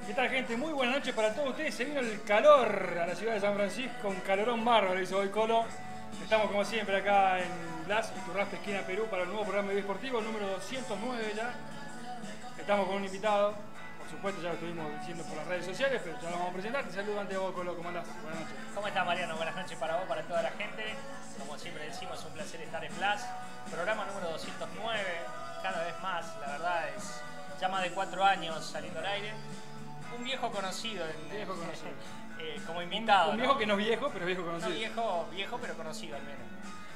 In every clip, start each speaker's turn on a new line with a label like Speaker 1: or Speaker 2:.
Speaker 1: ¿Qué tal, gente? Muy buena noche para todos ustedes. Se vino el calor a la ciudad de San Francisco, un calorón bárbaro, hizo hoy Colo. Estamos como siempre acá en Blas y Turraspe, esquina Perú, para el nuevo programa de Vida Esportivo, número 209 ya. Estamos con un invitado, por supuesto ya lo estuvimos diciendo por las redes sociales, pero ya lo vamos a presentar. Te saludo ante vos, Colo, ¿cómo andás? Buenas noches.
Speaker 2: ¿Cómo estás, Mariano? Buenas noches para vos, para toda la gente. Como siempre decimos, es un placer estar en Blas. Programa número 209, cada vez más, la verdad es ya más de 4 años saliendo al aire. Un viejo conocido, como invitado.
Speaker 1: Un viejo, ¿no? Que no es viejo, pero viejo conocido.
Speaker 2: No, viejo pero conocido al menos.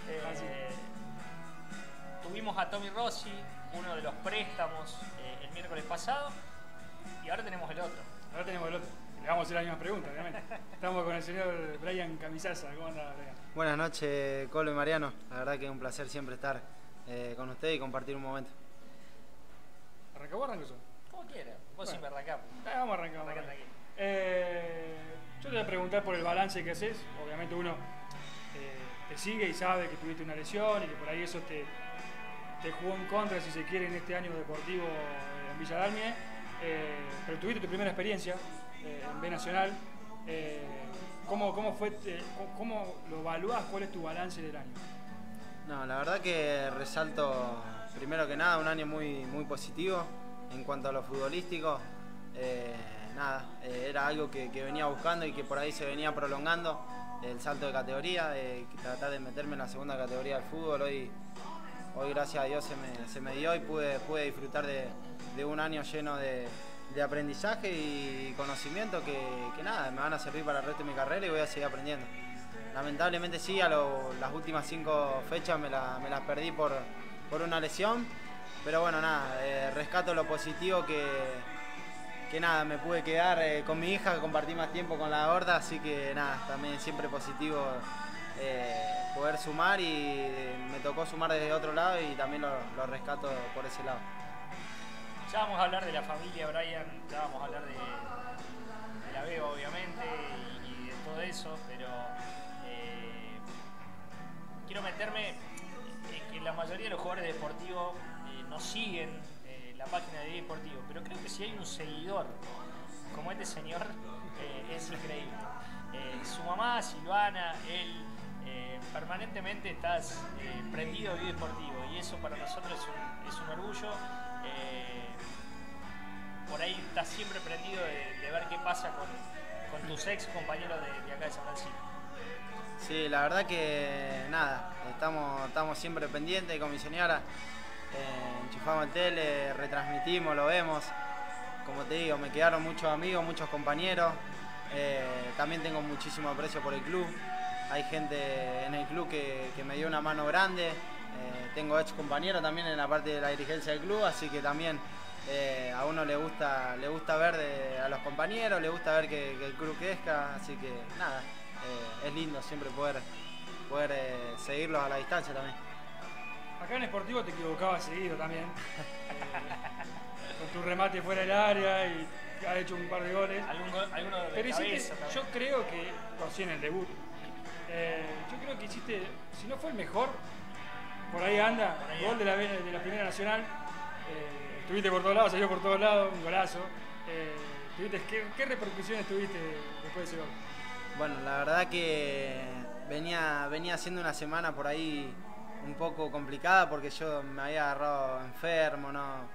Speaker 2: Tuvimos a Tommy Rossi, uno de los préstamos, el miércoles pasado, y ahora tenemos el otro.
Speaker 1: Le vamos a hacer las mismas preguntas, obviamente. Estamos con el señor Brian Camisaza. ¿Cómo anda, Brian?
Speaker 3: Buenas noches, Colo y Mariano. La verdad que es un placer siempre estar con ustedes y compartir un momento.
Speaker 1: ¿Arrancó o arranco yo?
Speaker 2: Como quieras, vos siempre arrancamos.
Speaker 1: Vamos a arrancar. Yo te voy a preguntar por el balance que haces. Obviamente uno te sigue y sabe que tuviste una lesión y que por ahí eso te jugó en contra, si se quiere, en este año deportivo en Villa Dálmine. Pero tuviste tu primera experiencia en B Nacional. ¿Cómo fue? ¿Cómo lo evaluás? ¿Cuál es tu balance del año?
Speaker 3: No, la verdad que resalto, primero que nada, un año muy positivo en cuanto a lo futbolístico. Era algo que venía buscando y que por ahí se venía prolongando, el salto de categoría, tratar de meterme en la segunda categoría del fútbol. Hoy gracias a Dios se me dio y pude disfrutar de un año lleno de aprendizaje y conocimiento que nada, me van a servir para el resto de mi carrera y voy a seguir aprendiendo. Lamentablemente sí, las últimas 5 fechas me las perdí por una lesión, pero bueno, nada, rescato lo positivo que nada, me pude quedar con mi hija, compartí más tiempo con la gorda, así que nada, también siempre positivo poder sumar, y me tocó sumar desde otro lado y también lo rescato por ese lado.
Speaker 2: Ya vamos a hablar de la familia, Brian, ya vamos a hablar de la Beba, obviamente, y de todo eso, pero quiero meterme en que la mayoría de los jugadores deportivos nos siguen la página de Vida Esportivo, pero creo que si hay un seguidor como este señor, es increíble. Su mamá, Silvana, él, permanentemente estás prendido a Vida Esportivo, y eso para nosotros es un orgullo. Por ahí estás siempre prendido de ver qué pasa con tus ex compañeros de acá de San Francisco.
Speaker 3: Sí, la verdad que nada, estamos siempre pendientes con mi señora. Enchufamos el tele, retransmitimos, lo vemos. Como te digo, me quedaron muchos amigos, muchos compañeros. También tengo muchísimo aprecio por el club. Hay gente en el club que me dio una mano grande. Tengo ex compañeros también en la parte de la dirigencia del club, así que también a uno le gusta ver a los compañeros, le gusta ver que el club crezca, así que nada, es lindo siempre poder seguirlos a la distancia también.
Speaker 1: Acá en Sportivo te equivocabas seguido también. Con tu remate fuera del área y has hecho un par de goles.
Speaker 2: Alguno de
Speaker 1: pero
Speaker 2: cabeza
Speaker 1: hiciste, yo creo que, en el debut, yo creo que hiciste, si no fue el mejor, por ahí anda, gol de la Primera Nacional. Estuviste por todos lados, salió por todos lados, un golazo. ¿Qué repercusiones tuviste después de ese gol?
Speaker 3: Bueno, la verdad que venía haciendo una semana por ahí un poco complicada, porque yo me había agarrado enfermo,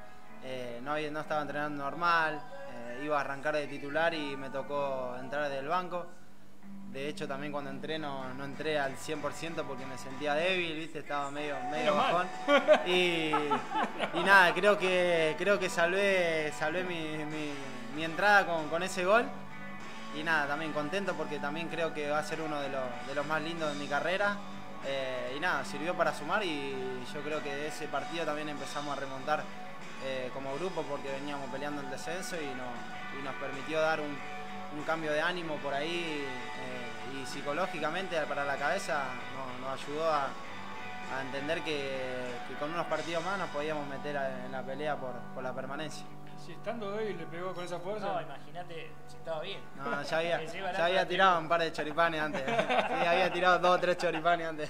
Speaker 3: no estaba entrenando normal, iba a arrancar de titular y me tocó entrar del banco. De hecho, también cuando entré no entré al 100% porque me sentía débil, ¿viste? Estaba medio bajón. Y nada, creo que salvé mi entrada con ese gol. Y nada, también contento porque también creo que va a ser uno de los más lindos de mi carrera. Y nada, sirvió para sumar, y yo creo que de ese partido también empezamos a remontar como grupo, porque veníamos peleando el descenso y nos permitió dar un cambio de ánimo por ahí, y psicológicamente para la cabeza nos ayudó a entender que con unos partidos más nos podíamos meter en la pelea por la permanencia.
Speaker 1: Si estando débil le pegó con esa fuerza.
Speaker 2: No, imagínate si estaba bien.
Speaker 3: No, ya había tirado un par de choripanes antes. Sí, había tirado 2 o 3 choripanes antes.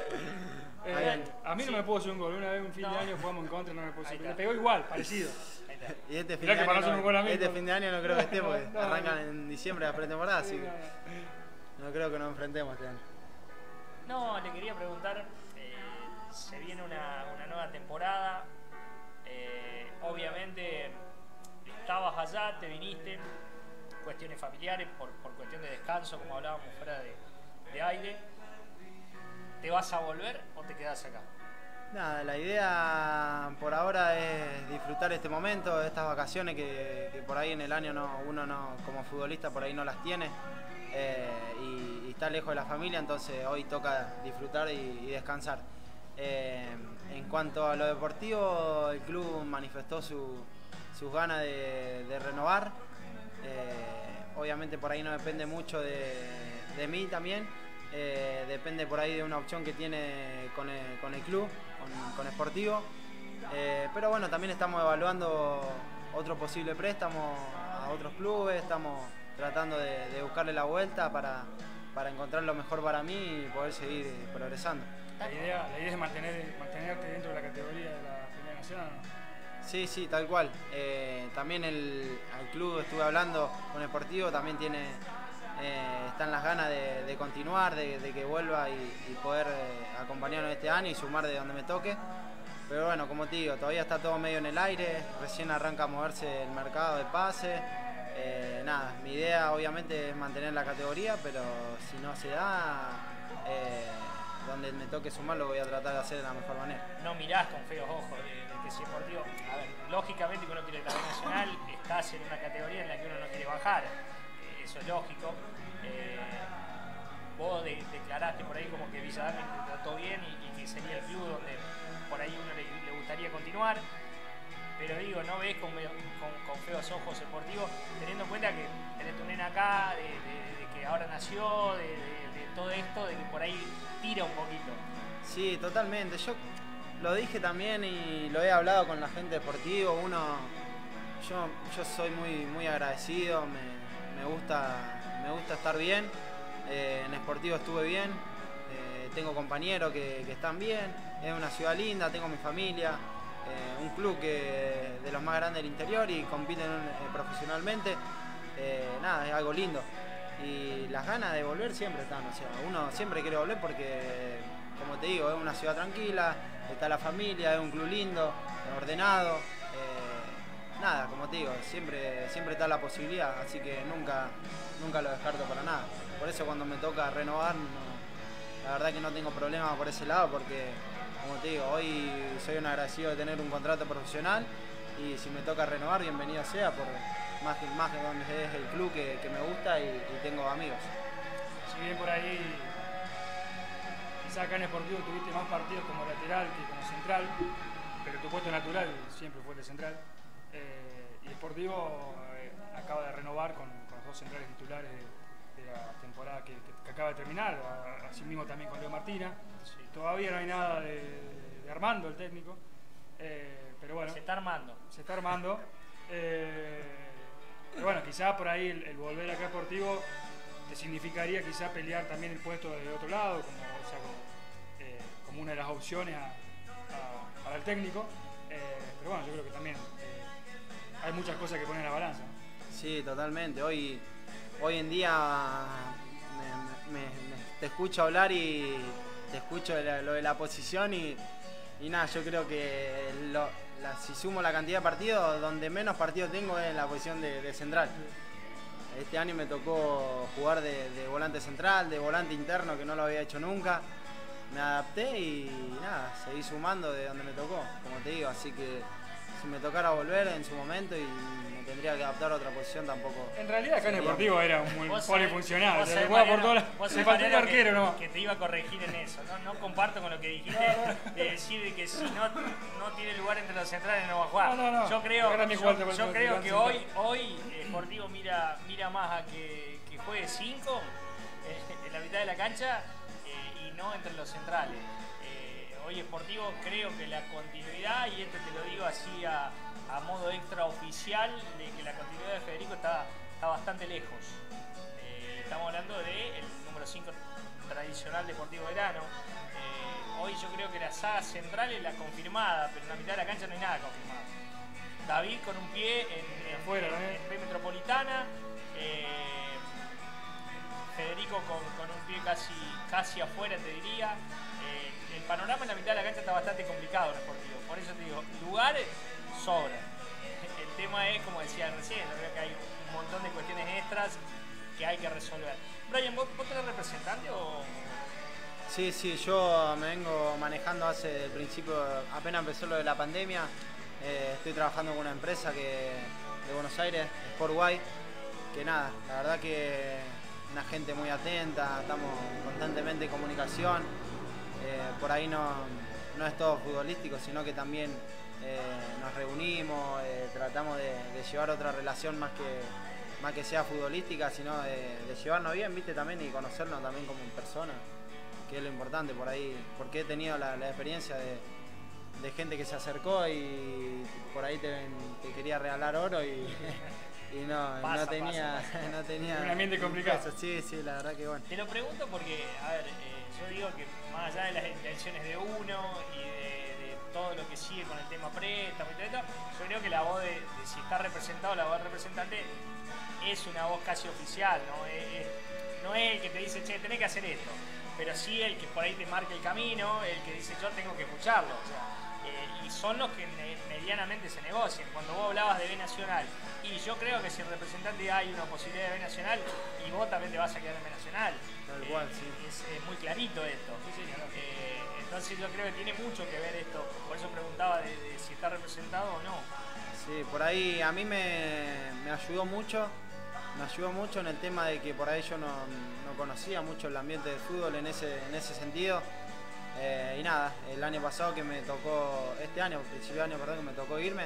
Speaker 1: A mí no me pudo hacer un gol. Una vez un fin de año jugamos en contra, no me pudo hacer. Le pegó igual, parecido.
Speaker 2: está.
Speaker 3: Y este fin,
Speaker 1: Mirá
Speaker 3: de
Speaker 1: que para
Speaker 3: año,
Speaker 1: nosotros un buen amigo.
Speaker 3: este fin de año no creo que esté porque
Speaker 1: No,
Speaker 3: arrancan en diciembre la pretemporada, así
Speaker 1: Sí,
Speaker 3: que no creo que nos enfrentemos este año.
Speaker 2: No, le quería preguntar, se viene una nueva temporada, obviamente estabas allá, te viniste, cuestiones familiares, por cuestión de descanso, como hablábamos fuera de aire. ¿Te vas a volver o te quedás acá?
Speaker 3: Nada, la idea por ahora es disfrutar este momento, estas vacaciones que por ahí en el año uno no, como futbolista por ahí no las tiene y está lejos de la familia, entonces hoy toca disfrutar y descansar. En cuanto a lo deportivo, el club manifestó sus ganas de renovar. Obviamente por ahí no depende mucho de mí también, depende por ahí de una opción que tiene con el club, con Sportivo. Pero bueno, también estamos evaluando otro posible préstamo a otros clubes, estamos tratando de buscarle la vuelta para encontrar lo mejor para mí y poder seguir progresando.
Speaker 1: La idea es mantenerte dentro de la categoría de la Primera Nacional, ¿no?
Speaker 3: Sí, tal cual. También al club estuve hablando con Sportivo, también están las ganas de continuar, de que vuelva y poder acompañarnos este año y sumar de donde me toque. Pero bueno, como te digo, todavía está todo medio en el aire, recién arranca a moverse el mercado de pases. Nada, mi idea obviamente es mantener la categoría, pero si no se da, donde me toque sumar lo voy a tratar de hacer de la mejor manera.
Speaker 2: No mirás con feos ojos de que si Sportivo, a ver, lógicamente que uno quiere la B Nacional, estás en una categoría en la que uno no quiere bajar, eso es lógico. Vos declaraste por ahí como que Villa Dálmine te trató bien y que sería el club donde por ahí uno le gustaría continuar, pero digo, no ves con feos ojos Sportivo, teniendo en cuenta que tenés tu nena acá, de que ahora nació, de todo esto, de que por ahí tira un poquito.
Speaker 3: Sí, totalmente. Yo lo dije también y lo he hablado con la gente de Sportivo. Yo soy muy agradecido, me gusta estar bien. En Sportivo estuve bien, tengo compañeros que están bien, es una ciudad linda, tengo mi familia, un club de los más grandes del interior y compiten profesionalmente. Nada, es algo lindo. Y las ganas de volver siempre están, o sea, uno siempre quiere volver porque, como te digo, es una ciudad tranquila, está la familia, es un club lindo, ordenado. Nada, como te digo, siempre está la posibilidad, así que nunca lo descarto para nada. Por eso cuando me toca renovar, la verdad que no tengo problema por ese lado, porque como te digo, hoy soy un agradecido de tener un contrato profesional y si me toca renovar, bienvenido sea, más que donde es el club que me gusta y tengo amigos.
Speaker 1: Si bien por ahí, quizá acá en Sportivo tuviste más partidos como lateral que como central, pero tu puesto natural siempre fue de central. Y Sportivo acaba de renovar con los dos centrales titulares de la temporada que acaba de terminar, así mismo también con Leo Martina. Sí. Todavía no hay nada de Armando, el técnico, pero bueno.
Speaker 2: Se está armando.
Speaker 1: Pero bueno, quizá por ahí el volver acá a Sportivo te significaría quizá pelear también el puesto del otro lado, como una de las opciones para el técnico. Pero bueno, yo creo que también hay muchas cosas que poner en la balanza.
Speaker 3: Sí, totalmente. Hoy en día te escucho hablar y te escucho lo de la posición y nada, yo creo que si sumo la cantidad de partidos, donde menos partidos tengo es en la posición de central. Este año me tocó jugar de volante central, de volante interno, que no lo había hecho nunca. Me adapté y nada, seguí sumando de donde me tocó, como te digo, así que si me tocara volver en su momento y me tendría que adaptar a otra posición tampoco.
Speaker 1: En realidad acá en Sportivo era muy polifuncional,
Speaker 2: vos
Speaker 1: se jugaba por todas
Speaker 2: las...
Speaker 1: Se faltó el arquero, ¿no?
Speaker 2: Que te iba a corregir en eso, no comparto con lo que dijiste, de decir que si no tiene lugar entre los centrales no va a jugar.
Speaker 1: No.
Speaker 2: Yo creo que hoy Sportivo mira más a que juegue 5 en la mitad de la cancha y no entre los centrales. Hoy Sportivo creo que la continuidad, y esto te lo digo así a modo extraoficial, de que la continuidad de Federico está bastante lejos. Estamos hablando del número 5 tradicional de Deportivo Belgrano. Hoy yo creo que la saga central es la confirmada, pero en la mitad de la cancha no hay nada confirmado. David con un pie
Speaker 1: Afuera,
Speaker 2: en B Metropolitana. Federico con un pie casi afuera, te diría. El panorama en la mitad de la cancha está bastante complicado en el Sportivo. Por eso te digo, lugares sobran. El tema es, como decía recién, yo creo que hay un montón de cuestiones extras que hay que resolver. Brian, ¿vos tenés representante o...?
Speaker 3: Sí, yo me vengo manejando hace el principio, apenas empezó lo de la pandemia. Estoy trabajando con una empresa de Buenos Aires, Sportway, que nada, la verdad que una gente muy atenta, estamos constantemente en comunicación. Por ahí no es todo futbolístico, sino que también nos reunimos, tratamos de llevar otra relación más que sea futbolística, sino de llevarnos bien, ¿viste? También y conocernos también como persona, que es lo importante por ahí, porque he tenido la experiencia de gente que se acercó y por ahí te quería regalar oro y no tenía
Speaker 1: un ambiente complicado.
Speaker 3: Eso, sí, la verdad que bueno.
Speaker 2: Te lo pregunto porque, a ver, yo digo que más allá de las intenciones de uno y de todo lo que sigue con el tema préstamo y todo esto, yo creo que la voz de si está representado, la voz del representante es una voz casi oficial, no es el que te dice, che, tenés que hacer esto, pero sí el que por ahí te marca el camino, el que dice, yo tengo que escucharlo, o sea, y son los que medianamente se negocian. Cuando vos hablabas de B Nacional, y yo creo que si el representante hay una posibilidad de B Nacional, y vos también te vas a quedar en B Nacional.
Speaker 3: Tal cual, sí.
Speaker 2: Es muy clarito esto. Entonces yo creo que tiene mucho que ver esto, por eso preguntaba de si está representado o no.
Speaker 3: Sí, por ahí a mí me ayudó mucho. Me ayudó mucho en el tema de que por ahí yo no conocía mucho el ambiente del fútbol en ese sentido. Y nada, el año pasado que me tocó, principio de año, perdón, que me tocó irme,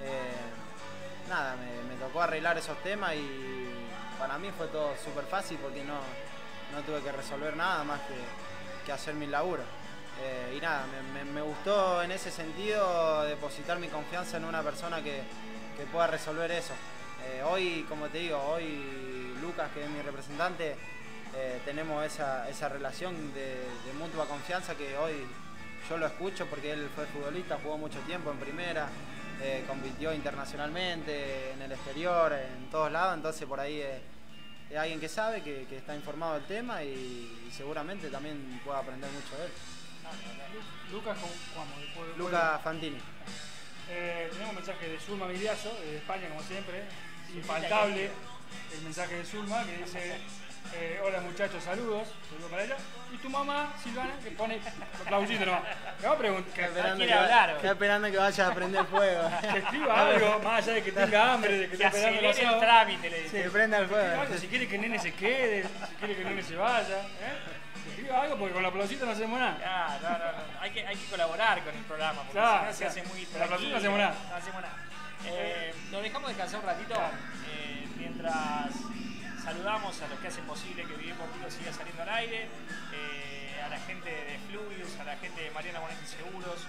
Speaker 3: nada, me tocó arreglar esos temas y para mí fue todo súper fácil porque no tuve que resolver nada más que hacer mi laburo. Y nada, me gustó en ese sentido depositar mi confianza en una persona que pueda resolver eso. Hoy, como te digo, hoy Lucas, que es mi representante, tenemos esa relación de mutua confianza que hoy yo lo escucho porque él fue futbolista, jugó mucho tiempo en primera, compitió internacionalmente, en el exterior, en todos lados, entonces por ahí es alguien que sabe, que está informado del tema y seguramente también pueda aprender mucho de él.
Speaker 1: Lucas, ¿cómo?
Speaker 3: Lucas Fantini.
Speaker 1: Tenemos un mensaje de Zulma Miliazo, de España, como siempre, infaltable el mensaje de Zulma, que dice: hola muchachos, saludos para ella. Y tu mamá, Silvana, que pone aplausito nomás. Me va a preguntar,
Speaker 3: está esperando que vayas a prender fuego.
Speaker 1: Que escriba algo, más allá de que tenga hambre, de que esté esperando
Speaker 2: el
Speaker 1: asado.
Speaker 2: trámite, le dice.
Speaker 3: Que prenda el fuego.
Speaker 1: Si quiere que el nene se quede, si quiere que el nene se vaya. Que escriba algo, porque con el aplausito no hacemos nada.
Speaker 2: No. Hay que colaborar con el programa, porque
Speaker 1: Claro,
Speaker 2: si no se hace muy
Speaker 1: con el aplausito no hacemos nada.
Speaker 2: No hacemos nada. Nos dejamos descansar un ratito mientras saludamos a los que hacen posible que Vivir Contigo siga saliendo al aire, a la gente de Fluvius, a la gente de Mariana Bonetti Seguros,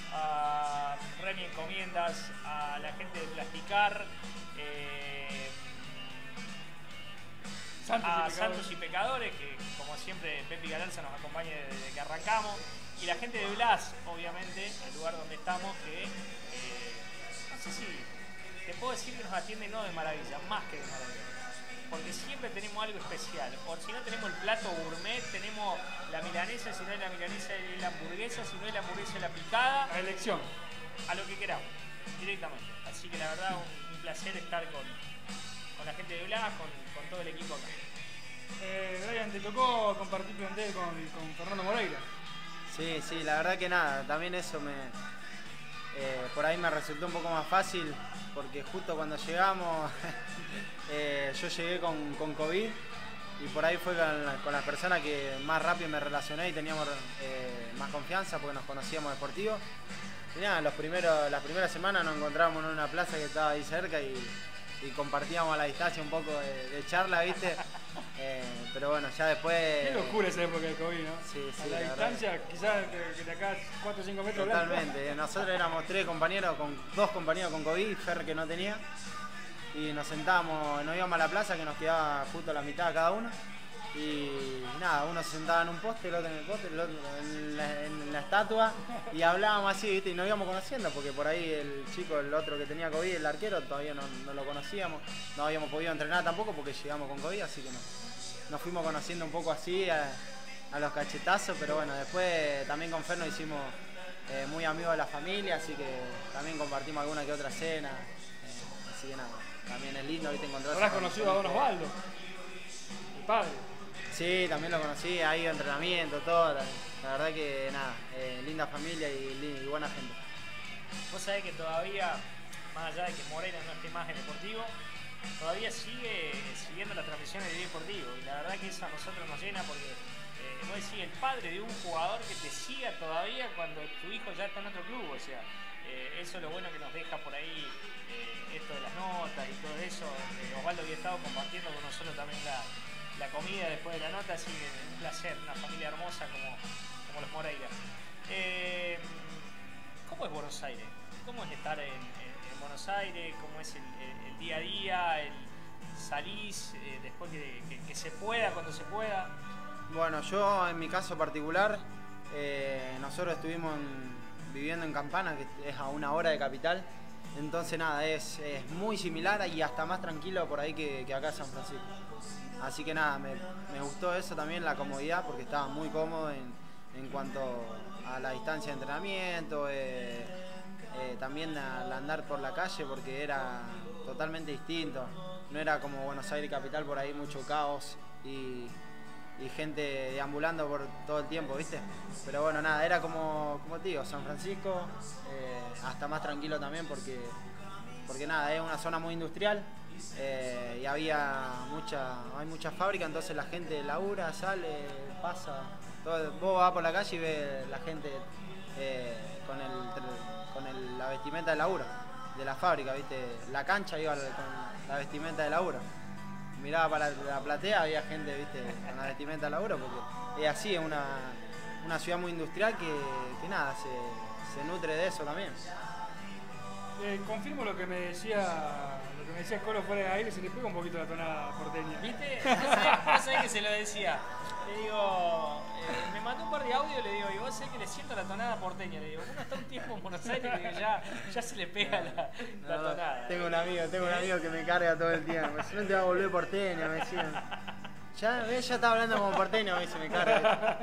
Speaker 2: a Remy Encomiendas, a la gente de Plasticar, a Santos y Pecadores, que como siempre Pepe Galarza nos acompaña desde que arrancamos, y la gente de Blas, obviamente, el lugar donde estamos, que no sé si te puedo decir que nos atiende no de maravilla, más que de maravilla, porque siempre tenemos algo especial, o si no tenemos el plato gourmet, tenemos la milanesa, si no es la milanesa es la hamburguesa, si no es la hamburguesa es la picada,
Speaker 1: La elección.
Speaker 2: a lo que queramos, directamente. Así que la verdad un placer estar con la gente de Blas, con todo el equipo acá.
Speaker 1: Brian, te tocó compartir plantel con Fernando Moreira.
Speaker 3: Sí, la verdad que nada, también eso por ahí me resultó un poco más fácil, porque justo cuando llegamos, yo llegué con COVID y por ahí fue con las personas que más rápido me relacioné y teníamos más confianza porque nos conocíamos deportivos. Y nada, las primeras semanas nos encontrábamos en una plaza que estaba ahí cerca y compartíamos a la distancia un poco de charla, ¿viste? Pero bueno, ya después...
Speaker 1: Qué locura esa época de COVID, ¿no?
Speaker 3: Sí,
Speaker 1: a la distancia, quizás que de acá 4 o 5 metros.
Speaker 3: Totalmente. Nosotros éramos 2 compañeros con COVID, Fer que no tenía. Y nos sentábamos, nos íbamos a la plaza que nos quedaba justo a la mitad cada uno. Y nada, uno se sentaba en un poste, el otro en el poste, el otro en la estatua, y hablábamos así, ¿viste? Y nos íbamos conociendo, porque por ahí el chico, el otro que tenía COVID, el arquero, todavía no lo conocíamos, no habíamos podido entrenar tampoco porque llegamos con COVID, así que nos fuimos conociendo un poco así a los cachetazos, pero bueno, después también con Fer nos hicimos muy amigos de la familia, así que también compartimos alguna que otra cena, así que nada, también es lindo, ¿viste? Encontrarse.
Speaker 1: ¿Habrás conocido a Don Osvaldo? El padre.
Speaker 3: Sí, también lo conocí, ha ido a entrenamiento, todo. La verdad que nada, linda familia y buena gente.
Speaker 2: Vos sabés que todavía, más allá de que Moreira no esté más en Deportivo, todavía sigue siguiendo las transmisiones de Deportivo. Y la verdad que eso a nosotros nos llena porque vos decís, el padre de un jugador que te siga todavía cuando tu hijo ya está en otro club. O sea, eso es lo bueno que nos deja por ahí esto de las notas y todo eso. Osvaldo había estado compartiendo con nosotros también la comida después de la nota, así que un placer, una familia hermosa como los Moreira. ¿Cómo es Buenos Aires? ¿Cómo es estar en Buenos Aires? ¿Cómo es el día a día? ¿Salís después que se pueda, cuando se pueda?
Speaker 3: Bueno, yo en mi caso particular, nosotros estuvimos viviendo en Campana, que es a 1 hora de Capital. Entonces nada, es muy similar y hasta más tranquilo por ahí que acá en San Francisco. Así que nada, me gustó eso también, la comodidad, porque estaba muy cómodo en cuanto a la distancia de entrenamiento, también al andar por la calle, porque era totalmente distinto. No era como Buenos Aires capital, por ahí mucho caos y gente deambulando por todo el tiempo, ¿viste? Pero bueno, nada, era como te digo, San Francisco, hasta más tranquilo también, porque nada, es una zona muy industrial. Y hay mucha fábrica, entonces la gente labura, sale, pasa. Vos vas por la calle y ves la gente con la vestimenta de laburo de la fábrica, ¿viste? La cancha iba con la vestimenta de laburo. Miraba para la platea, había gente, ¿viste? Con la vestimenta de laburo, porque es así, es una ciudad muy industrial que nada, se nutre de eso también.
Speaker 1: Confirmo lo que me decía Colo fuera de aire, se le pega un poquito la tonada porteña.
Speaker 2: ¿Viste? No sé que se lo decía. Le digo, me mandó un par de audios, le digo, y vos sé que le siento la tonada porteña. Le digo, uno está un tiempo en Buenos Aires y ya se le pega la tonada.
Speaker 3: Tengo un amigo que me carga todo el tiempo. Si no te va a volver porteño, me decían. Ya está hablando como porteño, me dice, me carga.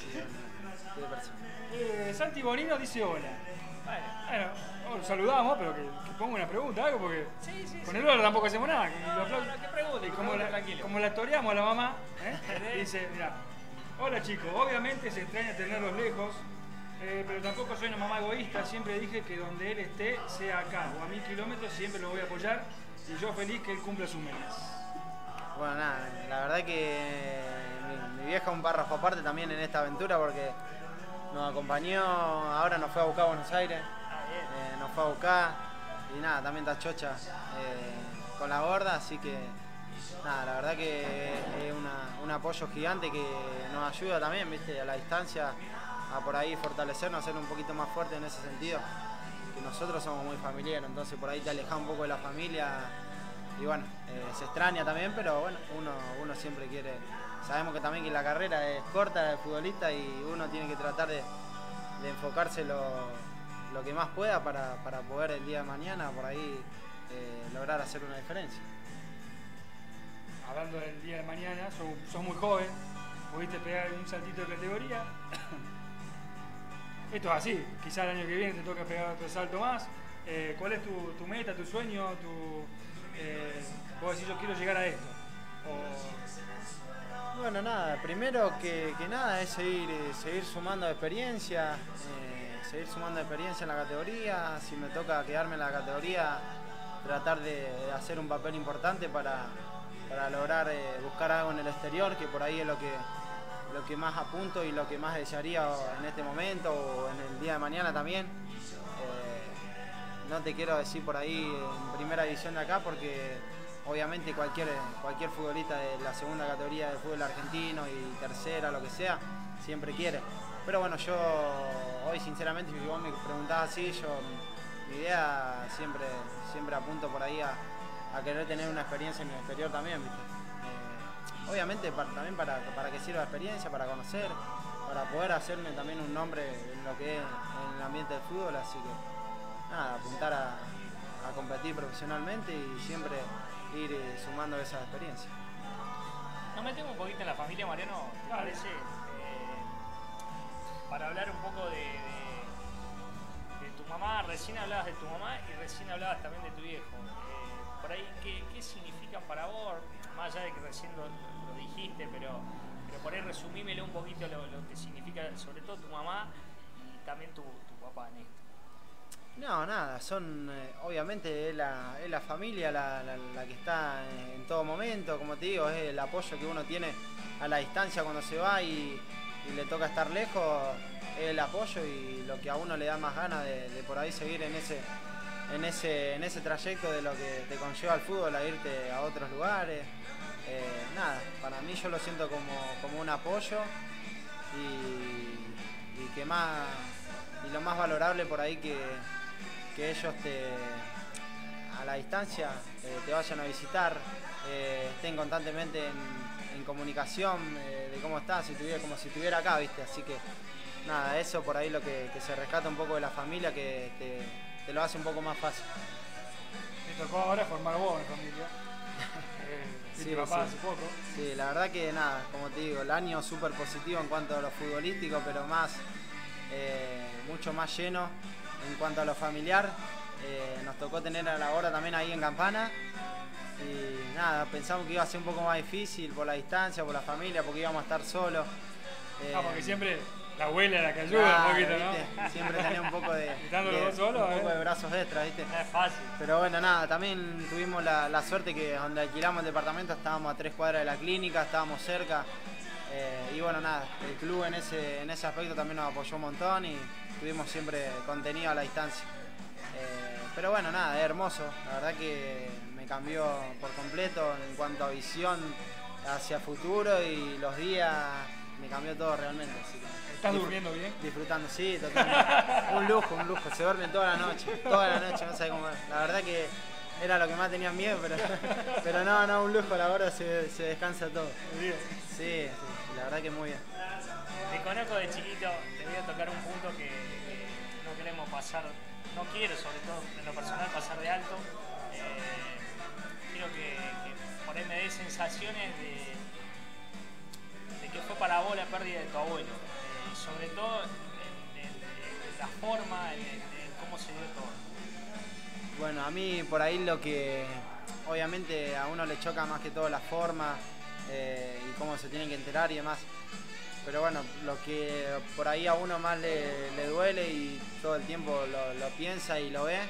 Speaker 1: Santi Bonino dice hola. Bueno, saludamos, pero que ponga una pregunta, algo, porque
Speaker 2: sí,
Speaker 1: con el hola tampoco hacemos nada.
Speaker 2: ¿Qué pregunta?
Speaker 1: Como la toreamos a la mamá, dice, mira, hola chicos, obviamente se extraña tenerlos lejos, pero tampoco soy una mamá egoísta, siempre dije que donde él esté, sea acá o a 1000 kilómetros, siempre lo voy a apoyar y yo feliz que él cumpla sus metas.
Speaker 3: Bueno, nada, la verdad que mi vieja un párrafo aparte también en esta aventura, porque nos acompañó, ahora nos fue a buscar a Buenos Aires, nos fue a buscar y nada, también está chocha con la gorda, así que nada, la verdad que es un apoyo gigante que nos ayuda también, ¿viste? A la distancia, a por ahí fortalecernos, a ser un poquito más fuertes en ese sentido, que nosotros somos muy familiares, entonces por ahí te alejas un poco de la familia y bueno, se extraña también, pero bueno, uno siempre quiere. Sabemos que también que la carrera es corta, la de futbolista, y uno tiene que tratar de enfocarse lo que más pueda para poder el día de mañana por ahí lograr hacer una diferencia.
Speaker 1: Hablando del día de mañana, sos muy joven, pudiste pegar un saltito de categoría. Esto es así, quizás el año que viene te toca pegar otro salto más. ¿Cuál es tu meta, tu sueño? Vos decís, yo quiero llegar a esto.
Speaker 3: Bueno, nada, primero que nada es seguir sumando experiencia, en la categoría. Si me toca quedarme en la categoría, tratar de hacer un papel importante para lograr buscar algo en el exterior, que por ahí es lo que más apunto y lo que más desearía en este momento o en el día de mañana también. No te quiero decir por ahí en primera división de acá, porque obviamente cualquier futbolista de la segunda categoría del fútbol argentino y tercera, lo que sea, siempre quiere. Pero bueno, yo hoy sinceramente, si vos me preguntás así, mi idea siempre apunto por ahí a querer tener una experiencia en el exterior también, ¿viste? obviamente también para que sirva de experiencia, para conocer, para poder hacerme también un nombre en lo que es en el ambiente del fútbol, así que nada, apuntar a competir profesionalmente y siempre ir sumando esa experiencia.
Speaker 2: Nos metemos un poquito en la familia, Mariano, ¿te parece? Para hablar un poco de tu mamá. Recién hablabas de tu mamá y recién hablabas también de tu viejo. Por ahí, ¿qué significan para vos? Más allá de que recién lo dijiste, pero por ahí resumímelo un poquito lo que significa, sobre todo tu mamá y también tu papá en esto.
Speaker 3: No, nada, son obviamente es la familia la que está en todo momento, como te digo, es el apoyo que uno tiene a la distancia cuando se va y le toca estar lejos, es el apoyo y lo que a uno le da más ganas de por ahí seguir en ese trayecto de lo que te conlleva el fútbol, a irte a otros lugares. Nada, para mí yo lo siento como un apoyo y que más y lo más valorable por ahí que ellos a la distancia te vayan a visitar, estén constantemente en comunicación de cómo estás, como si estuviera acá, ¿viste? Así que nada, eso por ahí lo que se rescata un poco de la familia, que te lo hace un poco más fácil.
Speaker 1: Te tocó ahora formar vos en familia.
Speaker 3: Sí,
Speaker 1: papá hace poco.
Speaker 3: Sí, la verdad que nada, como te digo, el año súper positivo en cuanto a lo futbolístico, pero mucho más lleno en cuanto a lo familiar. Nos tocó tener a la hora también ahí en Campana y nada, pensamos que iba a ser un poco más difícil por la distancia, por la familia, porque íbamos a estar solos.
Speaker 1: Porque siempre la abuela es la que ayuda un poquito,
Speaker 3: ¿viste?
Speaker 1: ¿no?
Speaker 3: Siempre tenía un poco de brazos extras, ¿viste?
Speaker 2: No es fácil.
Speaker 3: Pero bueno, nada, también tuvimos la suerte que donde alquilamos el departamento estábamos a 3 cuadras de la clínica, estábamos cerca. Y bueno, nada, el club en ese aspecto también nos apoyó un montón y tuvimos siempre contenido a la distancia. Pero bueno, nada, es hermoso, la verdad que me cambió por completo en cuanto a visión hacia futuro y los días, me cambió todo realmente. Así que
Speaker 1: ¿estás durmiendo bien?
Speaker 3: Disfrutando, sí, totalmente. Un lujo, se duerme toda la noche, no sé cómo es. La verdad que era lo que más tenía miedo, pero no, un lujo, la verdad se descansa todo. Sí, la verdad que muy bien.
Speaker 2: Te conozco de chiquito, te voy a tocar un punto que no queremos pasar, no quiero sobre todo en lo personal pasar de alto. Quiero que por ahí me dé sensaciones de que fue para vos la pérdida de tu abuelo. Sobre todo en la forma, en cómo se dio todo.
Speaker 3: Bueno, a mí por ahí lo que obviamente a uno le choca más que todo la forma y cómo se tienen que enterar y demás. Pero bueno, lo que por ahí a uno más le duele y todo el tiempo lo piensa y lo ve,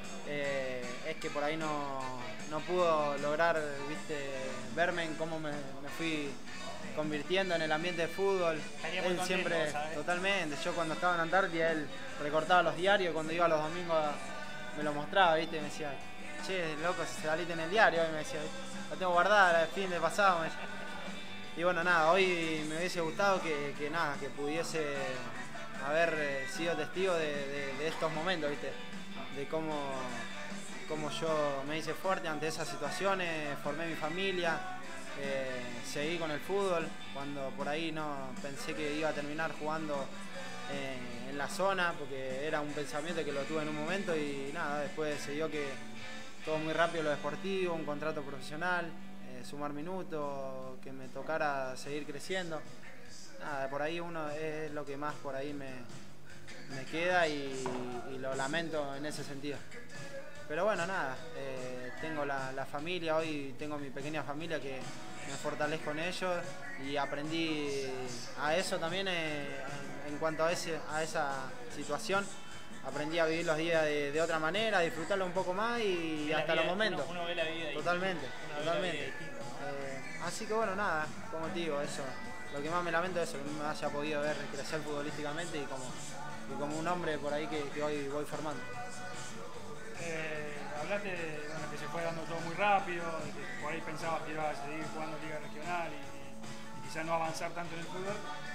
Speaker 3: es que por ahí no pudo lograr, ¿viste? Verme en cómo me fui convirtiendo en el ambiente de fútbol. Él siempre, totalmente, yo cuando estaba en Antártida, él recortaba los diarios, cuando iba los domingos me lo mostraba, ¿viste? Y me decía, che, loco, si saliste en el diario, y me decía, la tengo guardada, el fin de pasado, me decía. Y bueno, nada, hoy me hubiese gustado que pudiese haber sido testigo de estos momentos, ¿viste? De cómo yo me hice fuerte ante esas situaciones, formé mi familia, seguí con el fútbol, cuando por ahí no pensé que iba a terminar jugando en la zona, porque era un pensamiento que lo tuve en un momento y nada, después se dio que todo muy rápido lo deportivo, un contrato profesional, sumar minutos, que me tocara seguir creciendo. Nada, por ahí uno es lo que más por ahí me queda y lo lamento en ese sentido. Pero bueno, nada, tengo la familia, hoy tengo mi pequeña familia que me fortalezco en ellos y aprendí a eso también en cuanto a esa situación. Aprendí a vivir los días de otra manera, a disfrutarlo un poco más y hasta los momentos.
Speaker 2: Uno ve la vida
Speaker 3: totalmente. Así que bueno, nada, como te digo, eso. Lo que más me lamento es eso, que no me haya podido ver crecer futbolísticamente y como un hombre por ahí que hoy voy formando.
Speaker 1: Hablaste de que se fue dando todo muy rápido, de que por ahí pensabas que ibas a seguir jugando Liga Regional y quizás no avanzar tanto en el fútbol.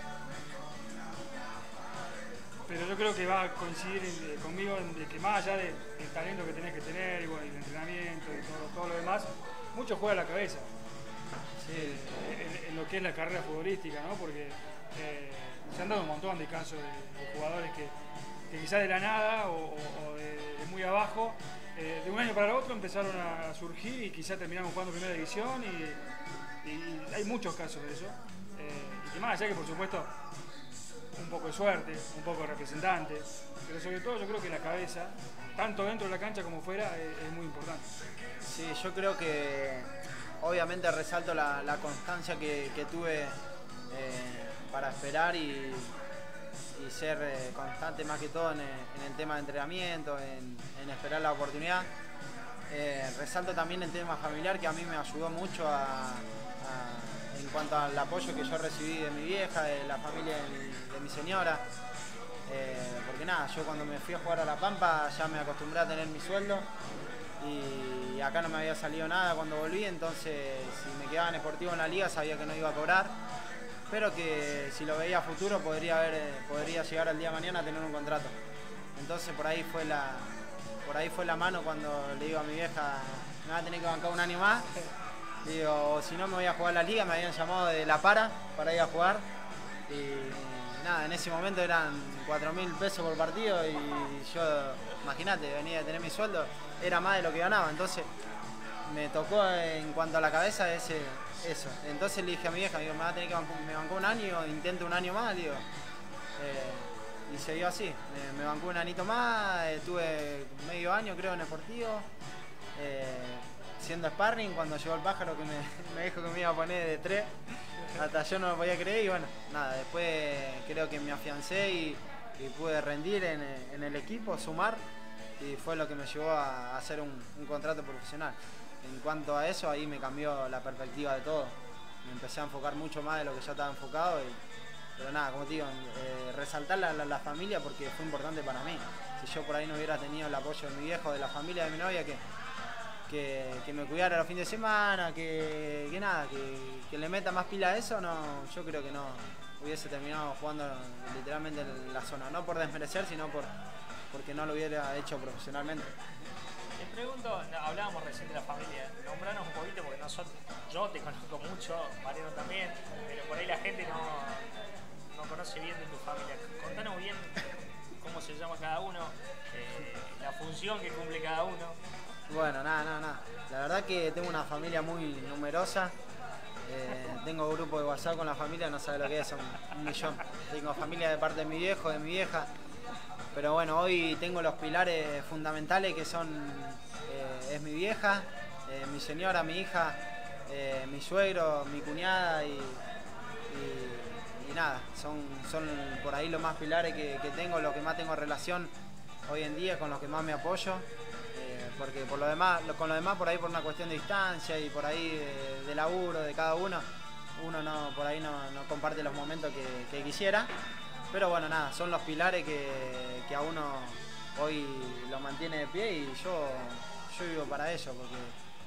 Speaker 1: Pero yo creo que va a coincidir conmigo en que más allá del talento que tenés que tener y bueno, el entrenamiento y todo lo demás, mucho juega la cabeza. en lo que es la carrera futbolística, ¿no? Porque se han dado un montón de casos de jugadores que quizás de la nada o de muy abajo, de un año para el otro empezaron a surgir y quizás terminaron jugando primera división y hay muchos casos de eso. Y que más allá que por supuesto un poco de suerte, un poco de representante, pero sobre todo yo creo que la cabeza, tanto dentro de la cancha como fuera, es muy importante.
Speaker 3: Sí, yo creo que obviamente resalto la constancia que tuve para esperar y ser constante más que todo en el tema de entrenamiento, en esperar la oportunidad. Resalto también el tema familiar, que a mí me ayudó mucho en cuanto al apoyo que yo recibí de mi vieja, de la familia de mi señora. Porque nada, yo cuando me fui a jugar a La Pampa ya me acostumbré a tener mi sueldo y acá no me había salido nada cuando volví, entonces si me quedaba en Sportivo en la liga sabía que no iba a cobrar, pero que si lo veía a futuro podría llegar al día de mañana a tener un contrato. Entonces por ahí fue la mano cuando le digo a mi vieja, me va a tener que bancar un año más. Digo, si no me voy a jugar la liga, me habían llamado de La para ir a jugar. Y nada, en ese momento eran 4.000 pesos por partido y yo, imagínate, venía de tener mi sueldo, era más de lo que ganaba. Entonces me tocó en cuanto a la cabeza eso. Entonces le dije a mi vieja, digo, me va a tener que me bancó un año, intento un año más, digo. Y se dio así, me bancó un anito más, estuve medio año creo en Sportivo. Siendo sparring, cuando llegó el pájaro que me dijo que me iba a poner de 3, hasta yo no lo podía creer y bueno, nada, después creo que me afiancé y pude rendir en el equipo, sumar y fue lo que me llevó a hacer un contrato profesional. En cuanto a eso, ahí me cambió la perspectiva de todo, me empecé a enfocar mucho más de lo que ya estaba enfocado pero nada, como te digo, resaltar la familia porque fue importante para mí. Si yo por ahí no hubiera tenido el apoyo de mi viejo, de la familia de mi novia que me cuidara los fines de semana, que le meta más pila a eso, no, yo creo que no hubiese terminado jugando literalmente en la zona, no por desmerecer, sino porque no lo hubiera hecho profesionalmente.
Speaker 2: Te pregunto, hablábamos recién de la familia, nombranos un poquito porque yo te conozco mucho, Mariano también, pero por ahí la gente no conoce bien de tu familia. Contanos bien cómo se llama cada uno, la función que cumple cada uno.
Speaker 3: Bueno, nada. La verdad que tengo una familia muy numerosa. Tengo grupo de WhatsApp con la familia, no sabe lo que es, son 1.000.000. Tengo familia de parte de mi viejo, de mi vieja. Pero bueno, hoy tengo los pilares fundamentales que es mi vieja, mi señora, mi hija, mi suegro, mi cuñada y nada, son por ahí los más pilares que tengo, los que más tengo relación hoy en día, con los que más me apoyo. Porque con lo demás por ahí por una cuestión de distancia y por ahí de laburo de cada uno por ahí no comparte los momentos que quisiera, pero bueno, nada, son los pilares que a uno hoy lo mantiene de pie y yo vivo para ello, porque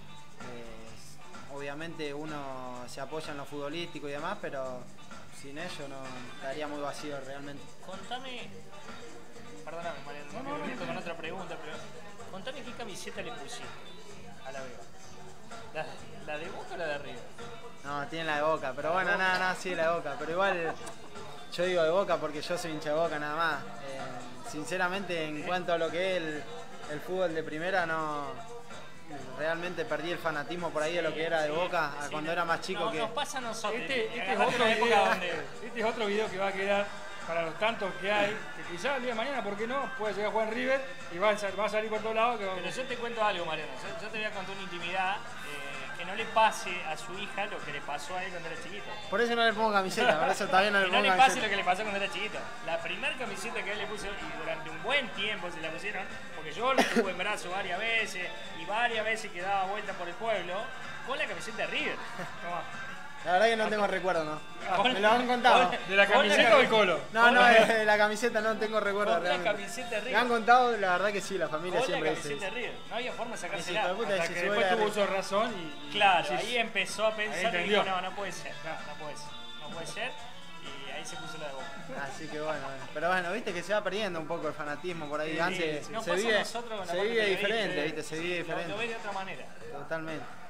Speaker 3: obviamente uno se apoya en lo futbolístico y demás, pero sin ello no estaría muy vacío realmente.
Speaker 2: Contame, perdóname Mariano, no me meto con otra pregunta, pero contame qué camiseta le pusiste a la Vega. ¿La de Boca o la de River?
Speaker 3: No, tiene la de Boca, pero bueno, nada, sí, la de Boca. Pero igual yo digo de Boca porque yo soy hincha de Boca nada más. Sinceramente, en cuanto a lo que es el fútbol de primera, no realmente perdí el fanatismo por ahí de lo que era de Boca cuando era más chico.
Speaker 2: Nos pasa a nosotros.
Speaker 1: Este es otro video que va a quedar para los tantos que hay, que quizás el día de mañana, ¿por qué no? Puede llegar a jugar en River y va a salir por todos lados.
Speaker 2: Pero yo te cuento algo, Mariano. Yo te voy a contar una intimidad, que no le pase a su hija lo que le pasó a él cuando era chiquito.
Speaker 3: Por eso no le pongo camiseta, por eso todavía no le pongo camiseta.
Speaker 2: Que no le pase lo que le pasó cuando era chiquito. La primera camiseta que él le puso, y durante un buen tiempo se la pusieron, porque yo lo tuve en brazo varias veces, y varias veces que daba vuelta por el pueblo, con la camiseta de River.
Speaker 3: La verdad que no tengo recuerdo, ¿no? Me lo han contado.
Speaker 1: ¿De la camiseta o del colo?
Speaker 3: No, de la camiseta no tengo recuerdo realmente.
Speaker 2: La camiseta de River.
Speaker 3: Me han contado, la verdad que sí, la familia siempre
Speaker 2: dice. La camiseta de River. No había forma de sacársela.
Speaker 1: Hasta que después tuvo uso de razón y
Speaker 2: claro, ahí empezó a pensar y dijo, no puede ser. No puede ser. Y ahí se puso la de Boca.
Speaker 3: Así que bueno. Pero bueno, viste que se va perdiendo un poco el fanatismo por ahí. Antes
Speaker 2: no
Speaker 3: se vive diferente, viste, se vive diferente.
Speaker 2: Lo ves de otra manera.
Speaker 3: Totalmente.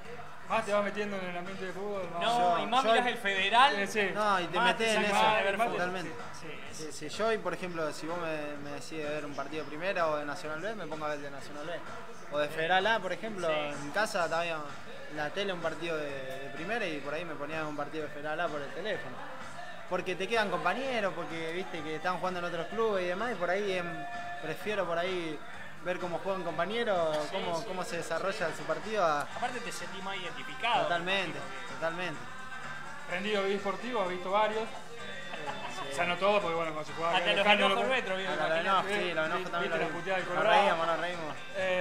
Speaker 1: Más te vas metiendo en el ambiente de fútbol. Más.
Speaker 2: No, y más mirás el federal.
Speaker 1: Sí.
Speaker 3: No, y te
Speaker 2: más
Speaker 3: metés en
Speaker 2: te
Speaker 3: eso,
Speaker 2: sacás de ver fútbol.
Speaker 3: totalmente.
Speaker 2: Sí.
Speaker 3: Sí, yo hoy, por ejemplo, si vos me decís ver un partido de primera o de Nacional B, me pongo a ver de Nacional B. O de Federal A, por ejemplo, en casa estaba en la tele un partido de primera y por ahí me ponía un partido de Federal A por el teléfono. Porque te quedan compañeros, porque viste que están jugando en otros clubes y demás, y por ahí prefiero por ahí ver cómo juega un compañero, cómo se desarrolla su partido.
Speaker 2: Aparte te sentís más identificado.
Speaker 3: Totalmente.
Speaker 1: Rendido deportivo, has visto varios. O sea, no todos, porque bueno, cuando se jugaba
Speaker 2: Hasta los enojos retro,
Speaker 3: sí, los enojos también
Speaker 1: la
Speaker 3: lo
Speaker 1: puteada del
Speaker 3: nos
Speaker 1: Colorado.
Speaker 3: nos reímos.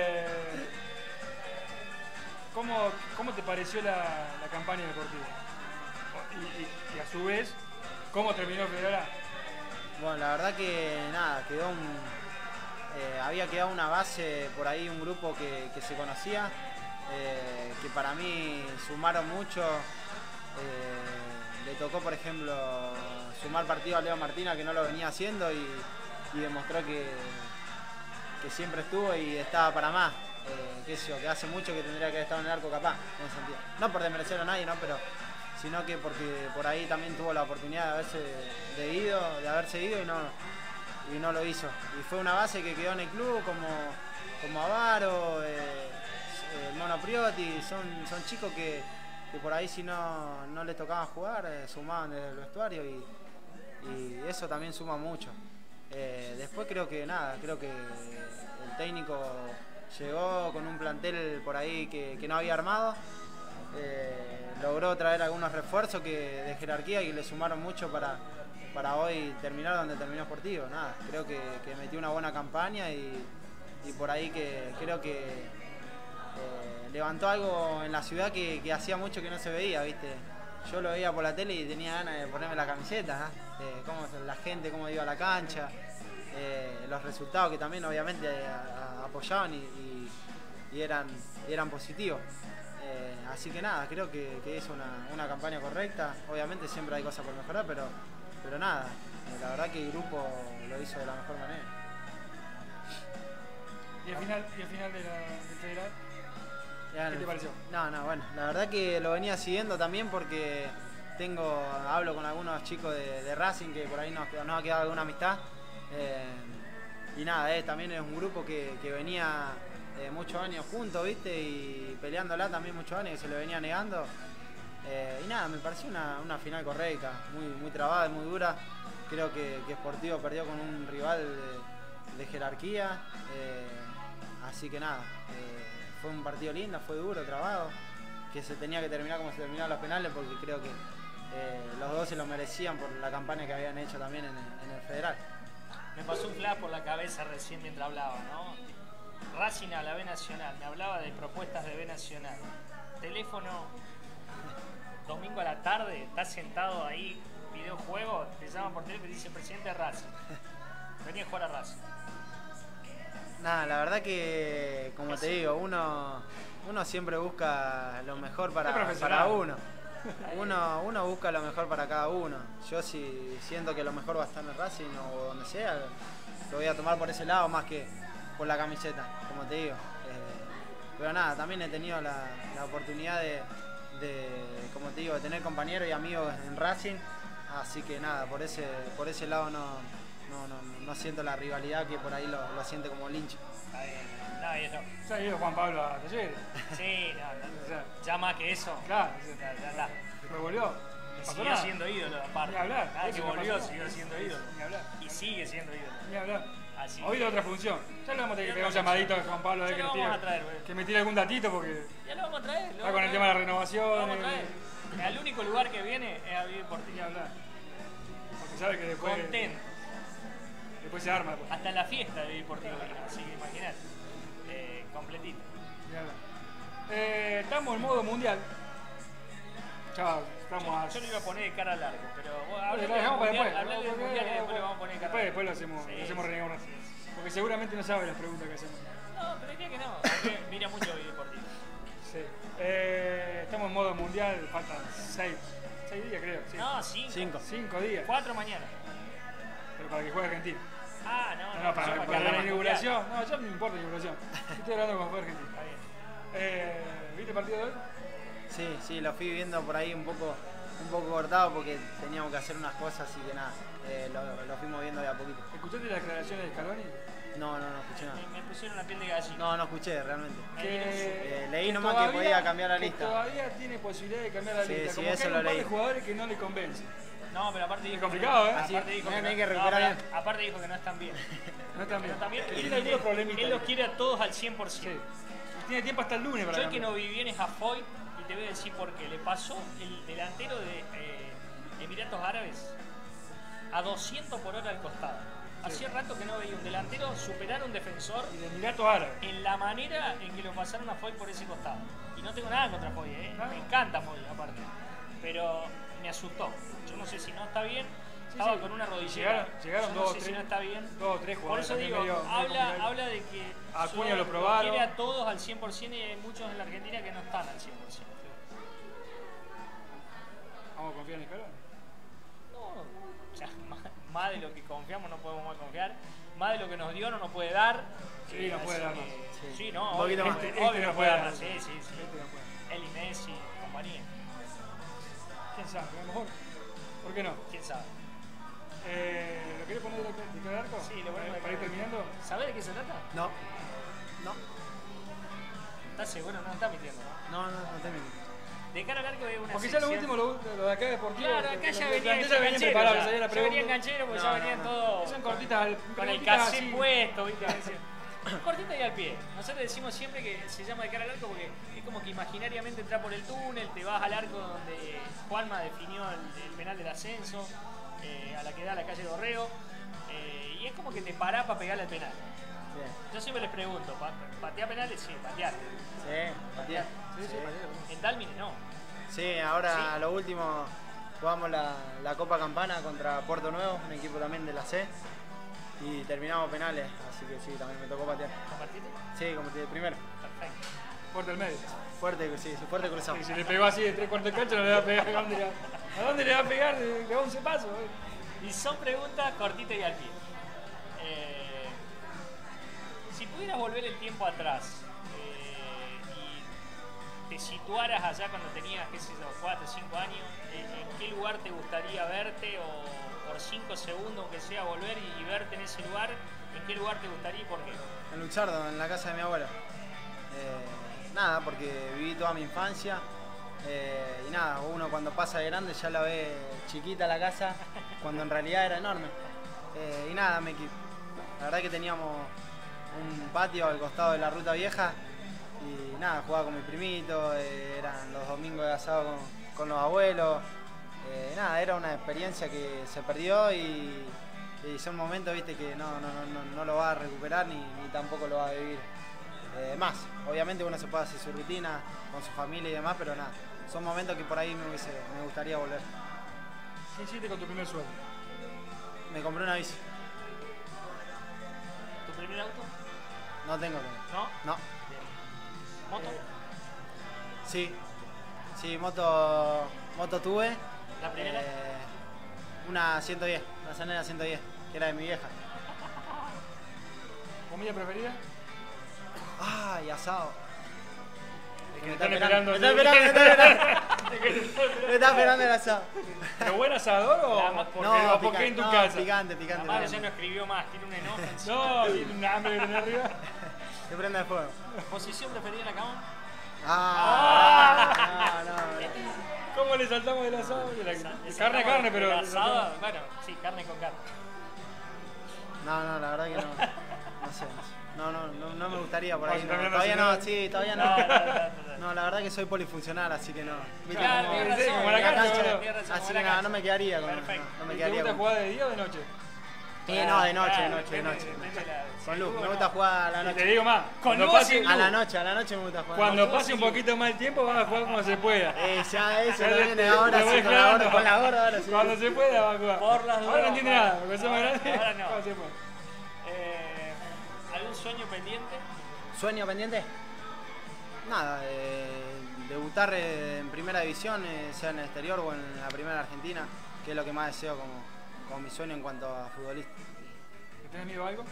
Speaker 1: ¿Cómo te pareció la campaña deportiva? Y a su vez, ¿cómo terminó Federal A?
Speaker 3: Bueno, la verdad que nada, había quedado una base por ahí, un grupo que se conocía, que para mí sumaron mucho. Le tocó, por ejemplo, sumar partido a Leo Martina, que no lo venía haciendo, y demostró que siempre estuvo y estaba para más. Que hace mucho que tendría que haber estado en el arco capaz, en ese sentido. No por desmerecer a nadie, ¿no? Pero sino que porque por ahí también tuvo la oportunidad de haberse ido y no lo hizo. Y fue una base que quedó en el club como Avaro, el Mono Priotti, son chicos que por ahí si no les tocaba jugar, sumaban desde el vestuario y eso también suma mucho. Después creo que el técnico llegó con un plantel por ahí que no había armado. Logró traer algunos refuerzos de jerarquía y le sumaron mucho para hoy terminar donde terminó Sportivo. Nada, creo que metió una buena campaña y por ahí que creo que levantó algo en la ciudad que hacía mucho que no se veía, ¿viste? Yo lo veía por la tele y tenía ganas de ponerme la camiseta, cómo la gente, cómo iba a la cancha, los resultados que también obviamente apoyaban y eran positivos. Así que nada, creo que es una campaña correcta. Obviamente siempre hay cosas por mejorar, pero nada, la verdad que el grupo lo hizo de la mejor manera.
Speaker 1: ¿Y el final del Federal? ¿Qué te pareció?
Speaker 3: No, bueno, la verdad que lo venía siguiendo también porque hablo con algunos chicos de Racing que por ahí nos ha quedado alguna amistad. Y nada, también es un grupo que venía muchos años juntos, ¿viste? Y peleándola también muchos años que se le venía negando. Y nada, me pareció una final correcta, muy trabada y muy dura. Creo que Sportivo perdió con un rival de jerarquía. Así que nada, fue un partido lindo, fue duro, trabado. Que se tenía que terminar como se terminaron los penales porque creo que los dos se lo merecían por la campaña que habían hecho también en el Federal.
Speaker 2: Me pasó un flash por la cabeza recién mientras hablaba, ¿no? Racing a la B Nacional, me hablaba de propuestas de B Nacional. Teléfono, domingo a la tarde, estás sentado ahí, videojuego, te llaman por teléfono y dice presidente de Racing. Venía a jugar a Racing.
Speaker 3: Nada, la verdad que, como te digo, uno siempre busca lo mejor para uno. Uno busca lo mejor para cada uno. Yo si siento que lo mejor va a estar en el Racing o donde sea, lo voy a tomar por ese lado más que por la camiseta, como te digo. Pero nada, también he tenido la oportunidad de, como te digo, de tener compañeros y amigos en Racing. Así que nada, por ese lado no siento la rivalidad que por ahí lo siente como Lynch.
Speaker 1: Se ha ido Juan Pablo a Talleres.
Speaker 2: Sí, ya más que eso.
Speaker 1: Claro,
Speaker 2: Ya.
Speaker 1: ¿me volvió?
Speaker 2: Siguió siendo ídolo, aparte.
Speaker 1: Ni hablar.
Speaker 2: Cada que volvió siguió siendo ídolo.
Speaker 1: Ni hablar.
Speaker 2: Y sigue siendo ídolo.
Speaker 1: Ni hablar.
Speaker 2: Así
Speaker 1: Hoy de otra función. Ya le vamos a tener que pegar un llamadito a Juan Pablo que me tire algún datito porque
Speaker 2: ya lo vamos a traer.
Speaker 1: está con el tema de la renovación.
Speaker 2: Lo vamos a traer. Al único lugar que viene es a vivir por ti.
Speaker 1: Ni hablar. Porque sabe que después.
Speaker 2: Contento.
Speaker 1: Después se arma. Pues.
Speaker 2: Hasta en la fiesta de vivir por ti. Así que imagínate. Completito.
Speaker 1: Ni hablar. Estamos en modo mundial. Chao, estamos
Speaker 2: yo lo iba a poner de cara largo, pero
Speaker 1: hablale del mundial
Speaker 2: y después le vamos a poner de cara largo.
Speaker 1: Después lo hacemos renegar un rato. Porque seguramente no sabe las preguntas que hacemos.
Speaker 2: No, pero diría que no, porque mira mucho Vivir por ti.
Speaker 1: Sí. Estamos en modo mundial, faltan 6 días creo. Sí.
Speaker 2: No, 5.
Speaker 1: 5 días.
Speaker 2: 4 mañana.
Speaker 1: Pero para que juegue Argentina.
Speaker 2: Ah, no,
Speaker 1: para la inauguración. No, ya no me importa la inauguración. Estoy hablando con juega Argentina.
Speaker 2: Está bien.
Speaker 1: ¿Viste el partido de hoy?
Speaker 3: Sí, lo fui viendo por ahí un poco cortado porque teníamos que hacer unas cosas y que nada, lo fuimos viendo de a poquito.
Speaker 1: ¿Escuchaste las declaraciones de Scaloni?
Speaker 3: No escuché nada.
Speaker 2: Me pusieron la piel de gallina.
Speaker 3: No escuché realmente. Leí
Speaker 1: que
Speaker 3: nomás
Speaker 1: todavía-
Speaker 3: que podía cambiar la
Speaker 1: que
Speaker 3: lista.
Speaker 1: Todavía tiene posibilidad de cambiar la
Speaker 3: Sí,
Speaker 1: lista.
Speaker 3: sí,
Speaker 1: Como que
Speaker 3: eso
Speaker 1: hay
Speaker 3: lo
Speaker 1: un par
Speaker 3: leí.
Speaker 1: de jugadores que no le convencen.
Speaker 2: No, pero aparte dijo
Speaker 1: Es complicado,
Speaker 2: que
Speaker 1: ¿eh?
Speaker 2: no,
Speaker 3: Así,
Speaker 2: aparte dijo que
Speaker 3: hay
Speaker 2: no,
Speaker 3: que recuperar
Speaker 2: no,
Speaker 3: bien.
Speaker 2: pero aparte dijo que no están bien.
Speaker 1: No están bien.
Speaker 2: No están bien.
Speaker 1: Que
Speaker 2: Él
Speaker 1: tiene algunos problemitas.
Speaker 2: Él los quiere a todos al 100%.
Speaker 1: Sí. Y tiene tiempo hasta el lunes para
Speaker 2: Yo el que
Speaker 1: cambiar.
Speaker 2: no vi bien es a Foyt y te voy a decir por qué. Le pasó el delantero de Emiratos Árabes a 200 por hora al costado. Hacía rato que no veía un delantero superar a un defensor
Speaker 1: Y de Emiratos Árabes.
Speaker 2: en la manera en que lo pasaron a Foyt por ese costado. Y no tengo nada contra Foyt,
Speaker 1: Ah.
Speaker 2: me encanta Foyt aparte. Pero me asustó. Yo no sé si no está bien. Estaba
Speaker 1: sí.
Speaker 2: con una rodillera.
Speaker 1: Llegaron
Speaker 2: Yo no
Speaker 1: dos o
Speaker 2: sé si
Speaker 1: tres.
Speaker 2: no está bien.
Speaker 1: 2 o 3
Speaker 2: Por
Speaker 1: jugadores.
Speaker 2: eso
Speaker 1: también
Speaker 2: digo,
Speaker 1: medio complicado.
Speaker 2: habla de que
Speaker 1: Acuña
Speaker 2: yo
Speaker 1: lo probaron.
Speaker 2: quiere a todos al 100% y hay muchos en la Argentina que no están al 100%.
Speaker 1: Vamos a confiar en Scaloni.
Speaker 2: No, ya, más de lo que confiamos no podemos más confiar. Más de lo que nos dio no nos puede dar.
Speaker 1: Sí, no puede
Speaker 2: así
Speaker 1: dar
Speaker 2: que-
Speaker 1: más.
Speaker 2: Sí, no,
Speaker 3: Un poquito
Speaker 2: obvio,
Speaker 3: más.
Speaker 2: obvio no puede dar más. Sí, sí, sí.
Speaker 1: Este no puede.
Speaker 2: Él y Messi, compañía.
Speaker 1: ¿Quién sabe? A lo mejor. ¿Por qué no?
Speaker 2: ¿Quién sabe?
Speaker 1: ¿Lo querés poner de cada arco?
Speaker 2: Sí, lo ponemos de
Speaker 1: para ir
Speaker 2: cada
Speaker 1: terminando.
Speaker 2: ¿Sabés de qué se trata?
Speaker 3: No.
Speaker 2: ¿Estás seguro? No está mintiendo, ¿no?
Speaker 3: No te miento.
Speaker 2: De cara al arco hay una
Speaker 1: Porque ya lo
Speaker 2: sección-
Speaker 1: último, lo de acá deportivo.
Speaker 2: Claro, acá ya venían
Speaker 1: ya venían preparados, ya la
Speaker 2: ya venían
Speaker 1: pregunta.
Speaker 2: gancheros porque
Speaker 3: No,
Speaker 2: ya venían
Speaker 3: no.
Speaker 2: todos
Speaker 1: Son cortitas
Speaker 2: con el
Speaker 1: preguntitas
Speaker 2: cassette
Speaker 1: así.
Speaker 2: puesto, ¿viste? Cortita y al pie. Nosotros decimos siempre que se llama de cara al arco porque es como que imaginariamente entras por el túnel, te vas al arco donde Juanma definió el penal del ascenso, a la que da la calle Dorrego, y es como que te parás para pegarle al penal.
Speaker 3: Sí,
Speaker 2: Yo siempre les pregunto, ¿patea penales? Sí, patear.
Speaker 3: patear.
Speaker 2: En Dalmine no.
Speaker 3: Sí, ahora
Speaker 2: Sí.
Speaker 3: a lo último jugamos la Copa Campana contra Puerto Nuevo, un equipo también de la C. Y terminamos penales, así que sí, también me tocó patear.
Speaker 2: ¿Compartiste?
Speaker 3: Sí, como te primero.
Speaker 2: Perfecto.
Speaker 1: Fuerte al medio.
Speaker 3: Fuerte, sí, fuerte cruzado.
Speaker 1: Si le pegó así de 3/4 de cancha, no le va a pegar. ¿A dónde le va a pegar de 11 pasos?
Speaker 2: Y son preguntas cortitas y al pie. Si pudieras volver el tiempo atrás y te situaras allá cuando tenías, qué sé yo, 4 o 5 años, ¿en qué lugar te gustaría verte o por 5 segundos que sea volver y verte en ese lugar? ¿En qué lugar te gustaría y por qué?
Speaker 3: En Luchardo, en la casa de mi abuela. Nada, porque viví toda mi infancia. Y nada, uno cuando pasa de grande ya la ve chiquita la casa, cuando en realidad era enorme. Y nada, la verdad que teníamos un patio al costado de la ruta vieja y nada, jugaba con mi primito, eran los domingos de asado con los abuelos. Nada, era una experiencia que se perdió y son momentos, viste, que no lo va a recuperar ni tampoco lo va a vivir más. Obviamente uno se puede hacer su rutina con su familia y demás, pero nada, son momentos que por ahí me gustaría volver.
Speaker 1: ¿Qué hiciste con tu primer sueldo?
Speaker 3: Me compré una bici.
Speaker 2: ¿Tu primer auto?
Speaker 3: No tengo.
Speaker 2: ¿No?
Speaker 3: No.
Speaker 2: Bien. ¿Moto?
Speaker 3: Sí, moto tuve.
Speaker 2: ¿La primera?
Speaker 3: Una 110, una Sanera 110, que era de mi vieja.
Speaker 1: ¿Comida preferida?
Speaker 3: Ay, asado.
Speaker 1: Es
Speaker 3: Me
Speaker 1: que
Speaker 3: está
Speaker 1: me
Speaker 3: esperando,
Speaker 1: están
Speaker 3: me
Speaker 1: esperando.
Speaker 3: está esperando. Me está esperando el asado.
Speaker 1: ¿Pero buen asador o
Speaker 2: La más-
Speaker 1: porque,
Speaker 3: No,
Speaker 1: o porque en tu
Speaker 3: no,
Speaker 1: casa?
Speaker 3: picante.
Speaker 2: La madre ya no escribió más, tiene un enojo encima.
Speaker 1: No, tiene un hambre que tiene arriba.
Speaker 3: Que prenda el fuego.
Speaker 2: ¿Posición preferida en la cama?
Speaker 3: No.
Speaker 1: ¿Cómo le saltamos del asado? De la-
Speaker 2: Le
Speaker 1: carne a carne, pero.
Speaker 2: el asado, bueno, sí, carne con carne.
Speaker 3: No, la verdad que no. No sé. No me gustaría por ahí.
Speaker 1: Vamos,
Speaker 3: No.
Speaker 1: también
Speaker 3: Todavía
Speaker 1: no,
Speaker 3: no, sí, todavía no.
Speaker 2: No.
Speaker 3: No, la verdad que soy polifuncional, así que no. Viste,
Speaker 2: Claro,
Speaker 3: como-
Speaker 2: tienes
Speaker 1: sí,
Speaker 2: razón,
Speaker 1: como la
Speaker 3: en la
Speaker 1: cancha,
Speaker 3: cancha,
Speaker 1: boludo.
Speaker 2: tienes razón,
Speaker 3: así
Speaker 2: como
Speaker 3: que
Speaker 2: la
Speaker 3: nada,
Speaker 2: cancha.
Speaker 3: no me quedaría con.
Speaker 2: Perfecto.
Speaker 3: No me
Speaker 1: ¿Te
Speaker 3: quedaría
Speaker 1: gusta
Speaker 3: con.
Speaker 1: jugar de día o de noche?
Speaker 3: No, de noche,
Speaker 2: Claro,
Speaker 3: de noche.
Speaker 2: depende la-
Speaker 3: Con
Speaker 2: si
Speaker 3: luz,
Speaker 2: luz
Speaker 3: me
Speaker 2: o
Speaker 3: gusta
Speaker 2: no.
Speaker 3: jugar a la
Speaker 1: Y te
Speaker 3: noche.
Speaker 1: digo más. Cuando
Speaker 2: luz
Speaker 1: pase,
Speaker 2: sin
Speaker 3: A la noche me gusta jugar.
Speaker 1: cuando
Speaker 2: luz
Speaker 1: pase
Speaker 2: sin
Speaker 1: un
Speaker 2: luz.
Speaker 1: poquito más el tiempo, vas a jugar como se pueda.
Speaker 3: Ya eso
Speaker 1: Ya
Speaker 3: lo
Speaker 1: te-
Speaker 3: viene ahora,
Speaker 1: te voy
Speaker 3: sí,
Speaker 1: aclarando.
Speaker 3: con la gorra, ahora sí.
Speaker 1: Cuando se pueda, vas a jugar.
Speaker 2: Por las
Speaker 1: Ahora no
Speaker 2: dudas,
Speaker 1: entiende
Speaker 2: ahora-
Speaker 1: nada, porque soy más grande.
Speaker 2: ahora no.
Speaker 1: Cuando se pueda.
Speaker 2: ¿Algún sueño pendiente?
Speaker 3: ¿Sueño pendiente? Nada, debutar en primera división, sea en el exterior o en la primera Argentina, que es lo que más deseo como mi sueño en cuanto a futbolista.
Speaker 1: ¿Te tenés miedo a algo?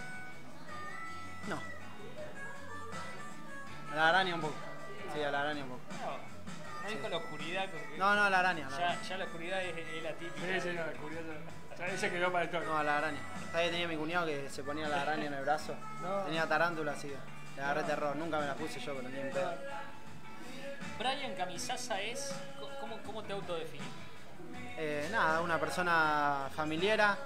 Speaker 3: No. A la araña un poco. Sí, a la araña un poco.
Speaker 2: No dijo la oscuridad.
Speaker 3: No, la araña.
Speaker 2: Ya la oscuridad es la típica.
Speaker 1: Sí, no, la oscuridad. Ya, ese quedó para el toque.
Speaker 3: No, la araña. Ahí tenía mi cuñado que se ponía la araña en el brazo.
Speaker 1: No.
Speaker 3: Tenía tarántula, así que le agarré terror. Nunca me la puse yo, pero ni en pedo.
Speaker 2: Brian Camisaza es. ¿Cómo te autodefinís?
Speaker 3: Nada, una persona familiera.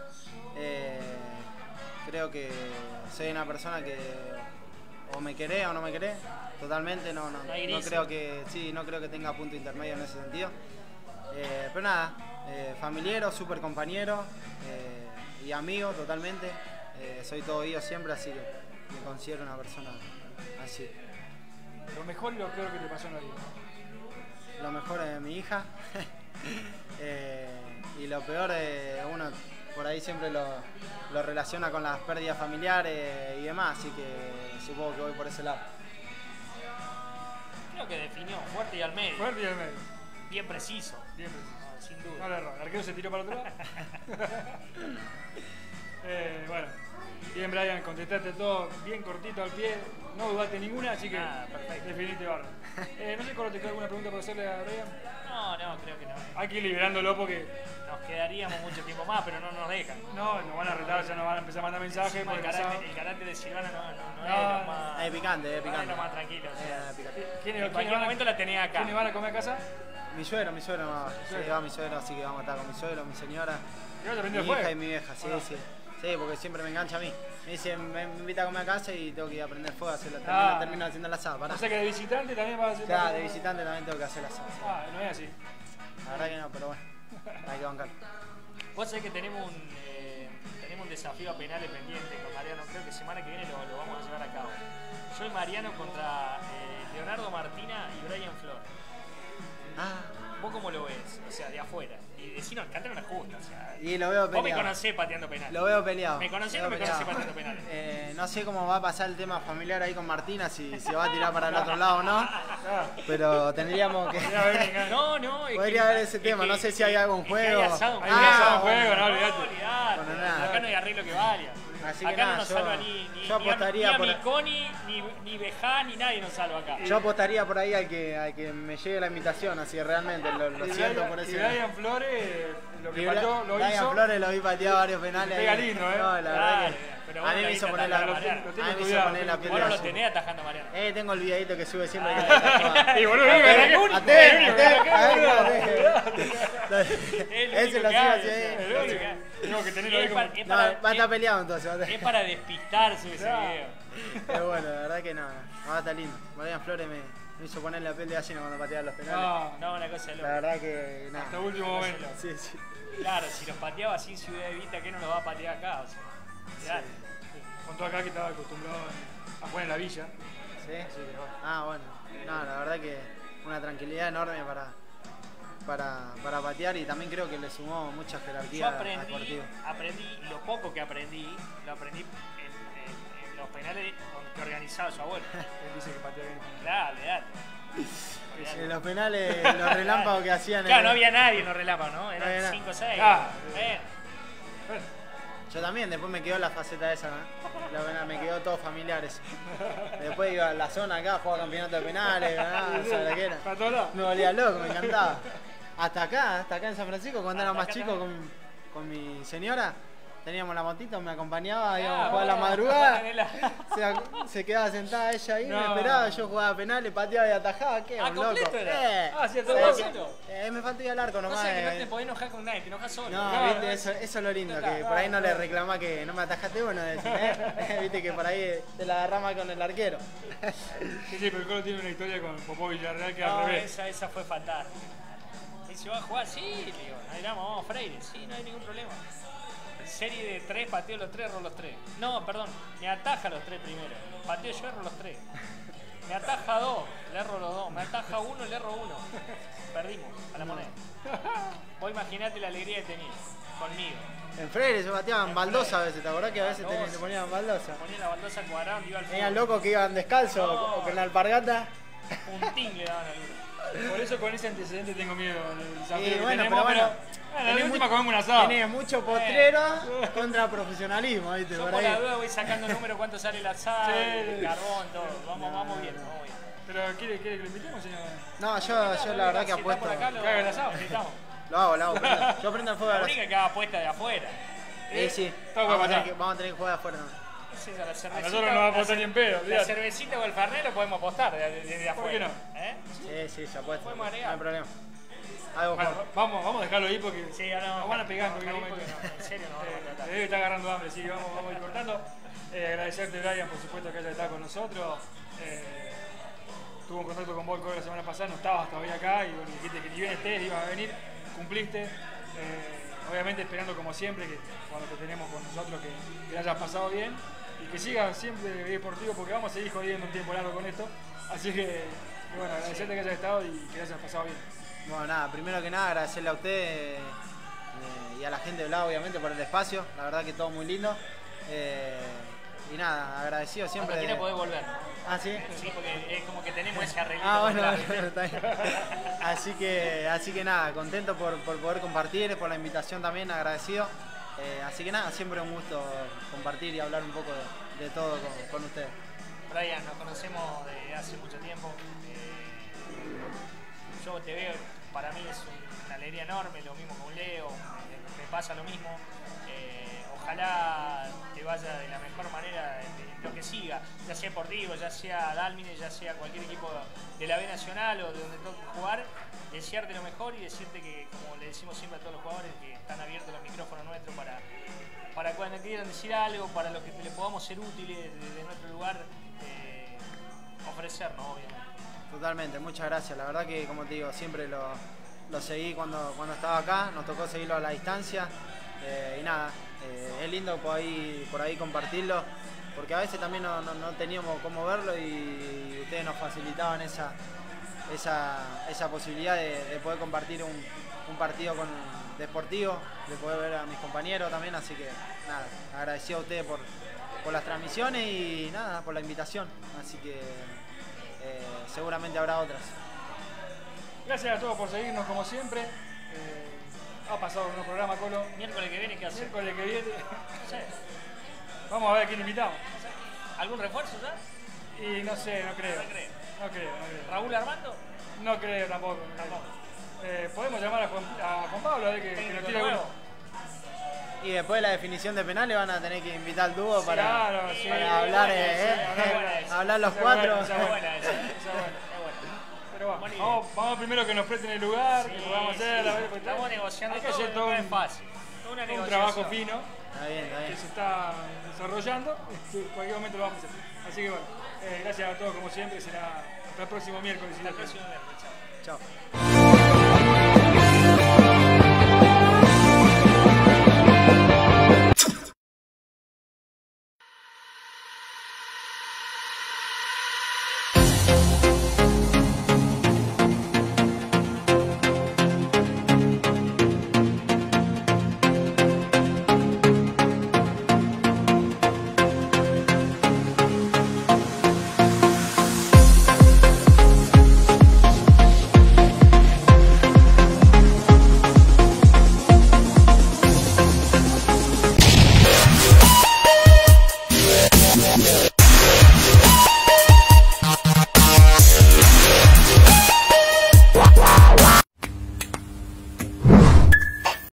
Speaker 3: Creo que soy una persona que o me querés o no me querés. Totalmente, no creo que tenga punto intermedio en ese sentido. Pero nada, familiero, súper compañero y amigo totalmente. Soy todo oído siempre, así que me considero una persona así.
Speaker 1: Lo mejor y lo peor que te pasó en la vida.
Speaker 3: Lo mejor es mi hija y lo peor uno por ahí siempre lo relaciona con las pérdidas familiares y demás, así que supongo que voy por ese lado.
Speaker 2: Creo que definió fuerte y al medio.
Speaker 1: Fuerte y al medio.
Speaker 2: Bien preciso.
Speaker 1: Bien preciso.
Speaker 2: No, sin duda.
Speaker 1: No le erró. El arquero se tiró para el otro lado. Bueno, bien Brian, contestaste todo bien cortito al pie, no dudaste ninguna, así que
Speaker 2: perfecto.
Speaker 1: definiste barro. No sé, Colo, ¿te queda alguna pregunta para hacerle a Brian?
Speaker 2: No, creo que no.
Speaker 1: Hay que ir liberándolo porque
Speaker 2: Nos quedaríamos mucho tiempo más, pero no nos dejan.
Speaker 1: no, nos van a retar, ya nos van a empezar a mandar mensajes.
Speaker 2: Encima
Speaker 1: Porque
Speaker 2: el carácter de Silvana no es
Speaker 1: No,
Speaker 2: lo más.
Speaker 3: Es picante, es
Speaker 2: No es
Speaker 3: picante.
Speaker 2: lo más tranquilo. O sea,
Speaker 1: ¿Quiénes
Speaker 2: en cualquier momento la tenía acá.
Speaker 1: ¿Quiénes van a comer a casa?
Speaker 3: Mi suegro va. Sí, va mi suegro, así que vamos a estar con mi suegro, mi señora,
Speaker 1: ¿Y vas a
Speaker 3: mi
Speaker 1: prender
Speaker 3: hija
Speaker 1: fuego?
Speaker 3: y mi vieja, sí,
Speaker 1: Bueno.
Speaker 3: sí. Sí, porque siempre me engancha a mí. Me dice, me invita a comer a casa y tengo que ir a prender fuego, termino haciendo el asado. Pará.
Speaker 1: O sea que de visitante también vas a hacer.
Speaker 3: Claro, de visitante también tengo que hacer el asado. Sí.
Speaker 1: No es así.
Speaker 3: La verdad que no, pero bueno, hay que bancar.
Speaker 2: Vos sabés que tenemos un desafío a penales pendiente con Mariano. Creo que semana que viene lo vamos a llevar a cabo. Yo y Mariano contra Leonardo Martina y Brian Flor. ¿Vos cómo lo ves? O sea, de afuera. Y decinos, Alcántara no es justa. O sea,
Speaker 3: Y lo veo
Speaker 2: vos me
Speaker 3: peleado.
Speaker 2: conocés pateando penales.
Speaker 3: Lo veo peleado.
Speaker 2: ¿Me conocés o
Speaker 3: Lo
Speaker 2: no me
Speaker 3: veo
Speaker 2: conocés
Speaker 3: peleado.
Speaker 2: pateando penales?
Speaker 3: No sé cómo va a pasar el tema familiar ahí con Martina, si se va a tirar para el otro lado o no. Pero tendríamos que...
Speaker 2: No, es
Speaker 3: Podría
Speaker 2: que-
Speaker 3: haber ese
Speaker 2: es
Speaker 3: tema,
Speaker 2: que-
Speaker 3: no sé si hay algún
Speaker 2: es que
Speaker 3: juego.
Speaker 2: Hay asado,
Speaker 1: Hay asado en juego, no,
Speaker 2: no,
Speaker 1: olvidate.
Speaker 2: olvidate.
Speaker 3: Bueno, nada.
Speaker 2: Acá no hay arreglo que valga.
Speaker 3: Así que
Speaker 2: Acá
Speaker 3: nada,
Speaker 2: no nos
Speaker 3: yo-
Speaker 2: salva ni
Speaker 3: yo apostaría
Speaker 2: ni a
Speaker 3: por-
Speaker 2: Miconi, ni Bejá, ni nadie nos salva acá.
Speaker 3: Yo apostaría por ahí al que me llegue la invitación, así realmente, lo siento por
Speaker 1: Y
Speaker 3: ese
Speaker 1: Brian Flores, lo que
Speaker 3: Y
Speaker 1: pateó, lo
Speaker 3: Brian
Speaker 1: hizo.
Speaker 3: Flores lo vi patear varios penales.
Speaker 1: Pega
Speaker 3: ahí.
Speaker 1: lindo, ¿eh?
Speaker 3: No, la verdad
Speaker 2: Claro,
Speaker 3: que
Speaker 2: pero
Speaker 3: a
Speaker 2: vos
Speaker 3: mí
Speaker 2: lo
Speaker 3: me hizo
Speaker 2: viste
Speaker 3: poner
Speaker 2: atajar
Speaker 3: la
Speaker 2: a Mariano.
Speaker 1: Lo
Speaker 3: a
Speaker 1: tiene
Speaker 3: mí me hizo
Speaker 1: estudiado,
Speaker 3: poner la piel
Speaker 2: Vos
Speaker 3: de
Speaker 2: no lo
Speaker 3: gallina.
Speaker 2: tenés atajando a Mariano.
Speaker 3: Tengo el videito que sube siempre.
Speaker 1: Y boludo,
Speaker 3: Ese
Speaker 1: el único
Speaker 3: lo
Speaker 1: que
Speaker 3: sigo
Speaker 1: hay,
Speaker 3: así.
Speaker 1: el único. Tengo que tenerlo ahí
Speaker 2: Es
Speaker 1: como.
Speaker 2: para- es
Speaker 3: No,
Speaker 2: para-
Speaker 3: va a estar peleado entonces.
Speaker 2: Es para despistarse ese
Speaker 1: Claro.
Speaker 2: video.
Speaker 3: Pero bueno, la verdad que no, va a estar lindo. Brian Flores me hizo poner la piel de gallina cuando pateaba los penales.
Speaker 1: No,
Speaker 2: No, una cosa de
Speaker 3: La
Speaker 2: loco.
Speaker 3: verdad que nada.
Speaker 1: hasta último momento.
Speaker 3: Sí, sí.
Speaker 2: Claro, si los pateaba así en Ciudad Evita, ¿qué no los va a patear acá? O sea, claro.
Speaker 1: Contó acá que estaba acostumbrado a jugar en la villa.
Speaker 3: ¿Sí?
Speaker 1: Así que bueno.
Speaker 3: Bueno. No, la verdad que una tranquilidad enorme para patear y también creo que le sumó mucha
Speaker 2: Yo
Speaker 3: jerarquía al partido.
Speaker 2: aprendí, lo poco que aprendí, lo aprendí en los penales que organizaba su abuelo.
Speaker 1: Él dice que patea bien.
Speaker 2: Claro, olvidate.
Speaker 3: En los penales, los relámpagos que hacían.
Speaker 2: Claro, no había nadie en los relámpagos, ¿no?
Speaker 3: No había
Speaker 2: Eran
Speaker 3: nada.
Speaker 2: 5 o 6.
Speaker 1: Claro.
Speaker 3: Yo también, después me quedó la faceta esa, ¿no? La penal, me quedó todo familiares. Después iba a la zona acá, jugaba campeonato de penales, ¿sabes lo que era?
Speaker 1: Para todos lados.
Speaker 3: Me volvía loco, me encantaba. Hasta acá en San Francisco, cuando era
Speaker 2: Hasta
Speaker 3: más
Speaker 2: acá
Speaker 3: chico
Speaker 2: también.
Speaker 3: con mi señora, teníamos la motito, me acompañaba,
Speaker 2: Ah,
Speaker 3: íbamos a jugar a la
Speaker 2: bueno,
Speaker 3: madrugada.
Speaker 2: tenés la-
Speaker 3: Se quedaba sentada ella ahí, me
Speaker 1: No.
Speaker 3: esperaba, yo jugaba penales, pateaba y atajaba, ¿qué? Un loco.
Speaker 2: completo era.
Speaker 1: Sí, a todo
Speaker 3: ¿sabes
Speaker 1: completo.
Speaker 3: qué? Me faltó ir al arco
Speaker 2: No
Speaker 3: nomás.
Speaker 2: sé, que no te podés enojar con nadie, te enojas solo.
Speaker 3: No,
Speaker 1: Claro,
Speaker 3: viste, eso es lo lindo, que por ahí no le reclama que no me atajaste bueno, decís, viste que por ahí te la agarrama con el arquero.
Speaker 1: Sí, pero el Colo tiene una historia con Popó Villarreal que
Speaker 2: No,
Speaker 1: al revés.
Speaker 2: esa fue fantástica. ¿Y se va a jugar? Sí, le digo, ahí vamos, Freire, sí, no hay ningún problema. Serie de 3, pateo los 3, erro los 3. No, perdón, me ataja los 3 primero. Pateo yo, erro los 3. Me ataja 2, le erro los 2. Me ataja 1, le erro 1. Perdimos a la moneda. Vos imaginate la alegría que tenía conmigo.
Speaker 3: En Freire se bateaban
Speaker 2: En
Speaker 3: baldosa a
Speaker 2: Freire.
Speaker 3: veces, ¿te acordás que a veces
Speaker 2: Baldosa.
Speaker 3: te ponían baldosa?
Speaker 2: Ponía la baldosa cuadrada, iba al
Speaker 3: Tenían
Speaker 2: fútbol.
Speaker 3: locos que iban descalzos
Speaker 2: No.
Speaker 3: o con la alpargata.
Speaker 2: Un ting le daban al uno.
Speaker 1: Por eso con ese antecedente tengo miedo del desafío
Speaker 3: Y
Speaker 1: que
Speaker 3: bueno,
Speaker 1: tenemos,
Speaker 3: pero bueno,
Speaker 1: la
Speaker 3: tenés
Speaker 1: última
Speaker 3: mu-
Speaker 1: comemos un asado.
Speaker 3: Tenés mucho potrero contra profesionalismo, ¿viste?
Speaker 2: Yo
Speaker 3: Por
Speaker 2: por la
Speaker 3: ahí.
Speaker 2: duda voy sacando el número, cuánto sale la sal,
Speaker 1: Sí.
Speaker 2: el carbón, todo. Vamos bien, vamos bien.
Speaker 1: Pero ¿quiere que lo invitemos, señor?
Speaker 3: No, yo la verdad que
Speaker 2: Si está
Speaker 3: apuesto.
Speaker 2: por acá, lo
Speaker 1: Caga el asado.
Speaker 2: invitamos.
Speaker 3: Lo hago. Yo prendo el fuego
Speaker 2: La
Speaker 3: a
Speaker 2: única que haga apuesta de afuera.
Speaker 3: Sí.
Speaker 1: Todo
Speaker 3: Vamos a,
Speaker 1: para
Speaker 3: vamos a tener que jugar afuera. ¿No?
Speaker 2: Sí, la
Speaker 1: A
Speaker 2: cervecita,
Speaker 1: nosotros no va a apostar ni en pedo,
Speaker 2: La
Speaker 1: olvidate.
Speaker 2: cervecita o el fernet lo podemos apostar desde
Speaker 1: ¿Por qué
Speaker 2: afuera.
Speaker 1: no?
Speaker 2: ¿Eh?
Speaker 3: Sí, se apuesta.
Speaker 2: Podemos
Speaker 3: No hay
Speaker 2: agregar.
Speaker 3: problema. Algo
Speaker 1: Bueno,
Speaker 3: juego.
Speaker 1: vamos a dejarlo ahí porque
Speaker 2: Sí, ahora
Speaker 1: nos van a pegar en cualquier
Speaker 2: porque
Speaker 1: momento.
Speaker 2: no, en serio no vamos a tratar.
Speaker 1: Debe estar agarrando hambre, así que vamos a ir cortando. Agradecerte, Brian, por supuesto, que haya estado con nosotros. Tuve un contacto con vos la semana pasada, no estabas todavía acá y bueno, dijiste que ni bien estés, ibas a venir, cumpliste. Obviamente esperando como siempre que cuando te tenemos con nosotros que la hayas pasado bien y que sigas siempre deportivo porque vamos a seguir jodiendo un tiempo largo con esto. Así que bueno, agradecerte que hayas estado y que la hayas pasado bien.
Speaker 3: Bueno, nada, primero que nada agradecerle a usted y a la gente de Blau, obviamente, por el espacio. La verdad que todo muy lindo. Y nada, agradecido siempre.
Speaker 2: Cuando quiera podés volver.
Speaker 3: Ah, ¿sí?
Speaker 2: Sí, porque es como que tenemos ese arreglito.
Speaker 3: Ah, bueno,
Speaker 2: con
Speaker 3: bueno, está bien. Así que nada, contento por poder compartir, por la invitación también, agradecido. Así que nada, siempre un gusto compartir y hablar un poco de todo con ustedes.
Speaker 2: Brian, nos conocemos desde hace mucho tiempo. Yo te veo, para mí es una alegría enorme, lo mismo con Leo, me pasa lo mismo. Ojalá te vaya de la mejor manera en lo que siga, ya sea Deportivo, ya sea Dálmine, ya sea cualquier equipo de la B Nacional o de donde toque jugar, desearte lo mejor y decirte que, como le decimos siempre a todos los jugadores, que están abiertos los micrófonos nuestros para cuando quieran decir algo, para los que le podamos ser útiles desde nuestro lugar, ofrecernos, obviamente.
Speaker 3: Totalmente, muchas gracias. La verdad que, como te digo, siempre lo seguí cuando estaba acá, nos tocó seguirlo a la distancia. Y nada, es lindo por ahí compartirlo, porque a veces también no teníamos cómo verlo y ustedes nos facilitaban esa posibilidad de poder compartir un partido deportivo, de poder ver a mis compañeros también, así que nada, agradecido a ustedes por las transmisiones y nada, por la invitación, así que seguramente habrá otras.
Speaker 1: Gracias a todos por seguirnos como siempre. Ha pasado un nuevo programa, Colo.
Speaker 2: Miércoles que viene, ¿qué hacer?
Speaker 1: Miércoles que viene.
Speaker 2: No sé.
Speaker 1: Vamos a ver a quién invitamos.
Speaker 2: ¿Algún refuerzo ya?
Speaker 1: Y no sé, no creo.
Speaker 2: No creo.
Speaker 1: No creo.
Speaker 2: ¿Raúl Armando?
Speaker 1: No creo tampoco. Podemos llamar a Juan Pablo a ver que nos
Speaker 2: Técnico
Speaker 1: tire
Speaker 2: nuevo.
Speaker 1: uno.
Speaker 3: Y después de la definición de penales van a tener que invitar al dúo para
Speaker 1: Claro, sí.
Speaker 3: para hablar, hablar los cuatro.
Speaker 1: Esa
Speaker 2: Es buena esa.
Speaker 1: Esa es buena.
Speaker 2: Es buena.
Speaker 1: Pero
Speaker 2: Buena idea.
Speaker 1: vamos primero que nos presten el lugar,
Speaker 2: Sí,
Speaker 1: que podamos hacer.
Speaker 2: sí,
Speaker 1: A ver, porque
Speaker 2: estamos negociando
Speaker 1: hay que
Speaker 2: todo,
Speaker 1: hacer todo
Speaker 2: no es
Speaker 1: un,
Speaker 2: fácil. Una
Speaker 1: un
Speaker 2: negociación.
Speaker 1: trabajo fino
Speaker 3: Está bien.
Speaker 1: que se está desarrollando. En cualquier momento lo vamos a hacer. Así que bueno, gracias a todos como siempre. Será hasta el próximo miércoles.
Speaker 2: Hasta el próximo miércoles. Chao.
Speaker 3: Chao.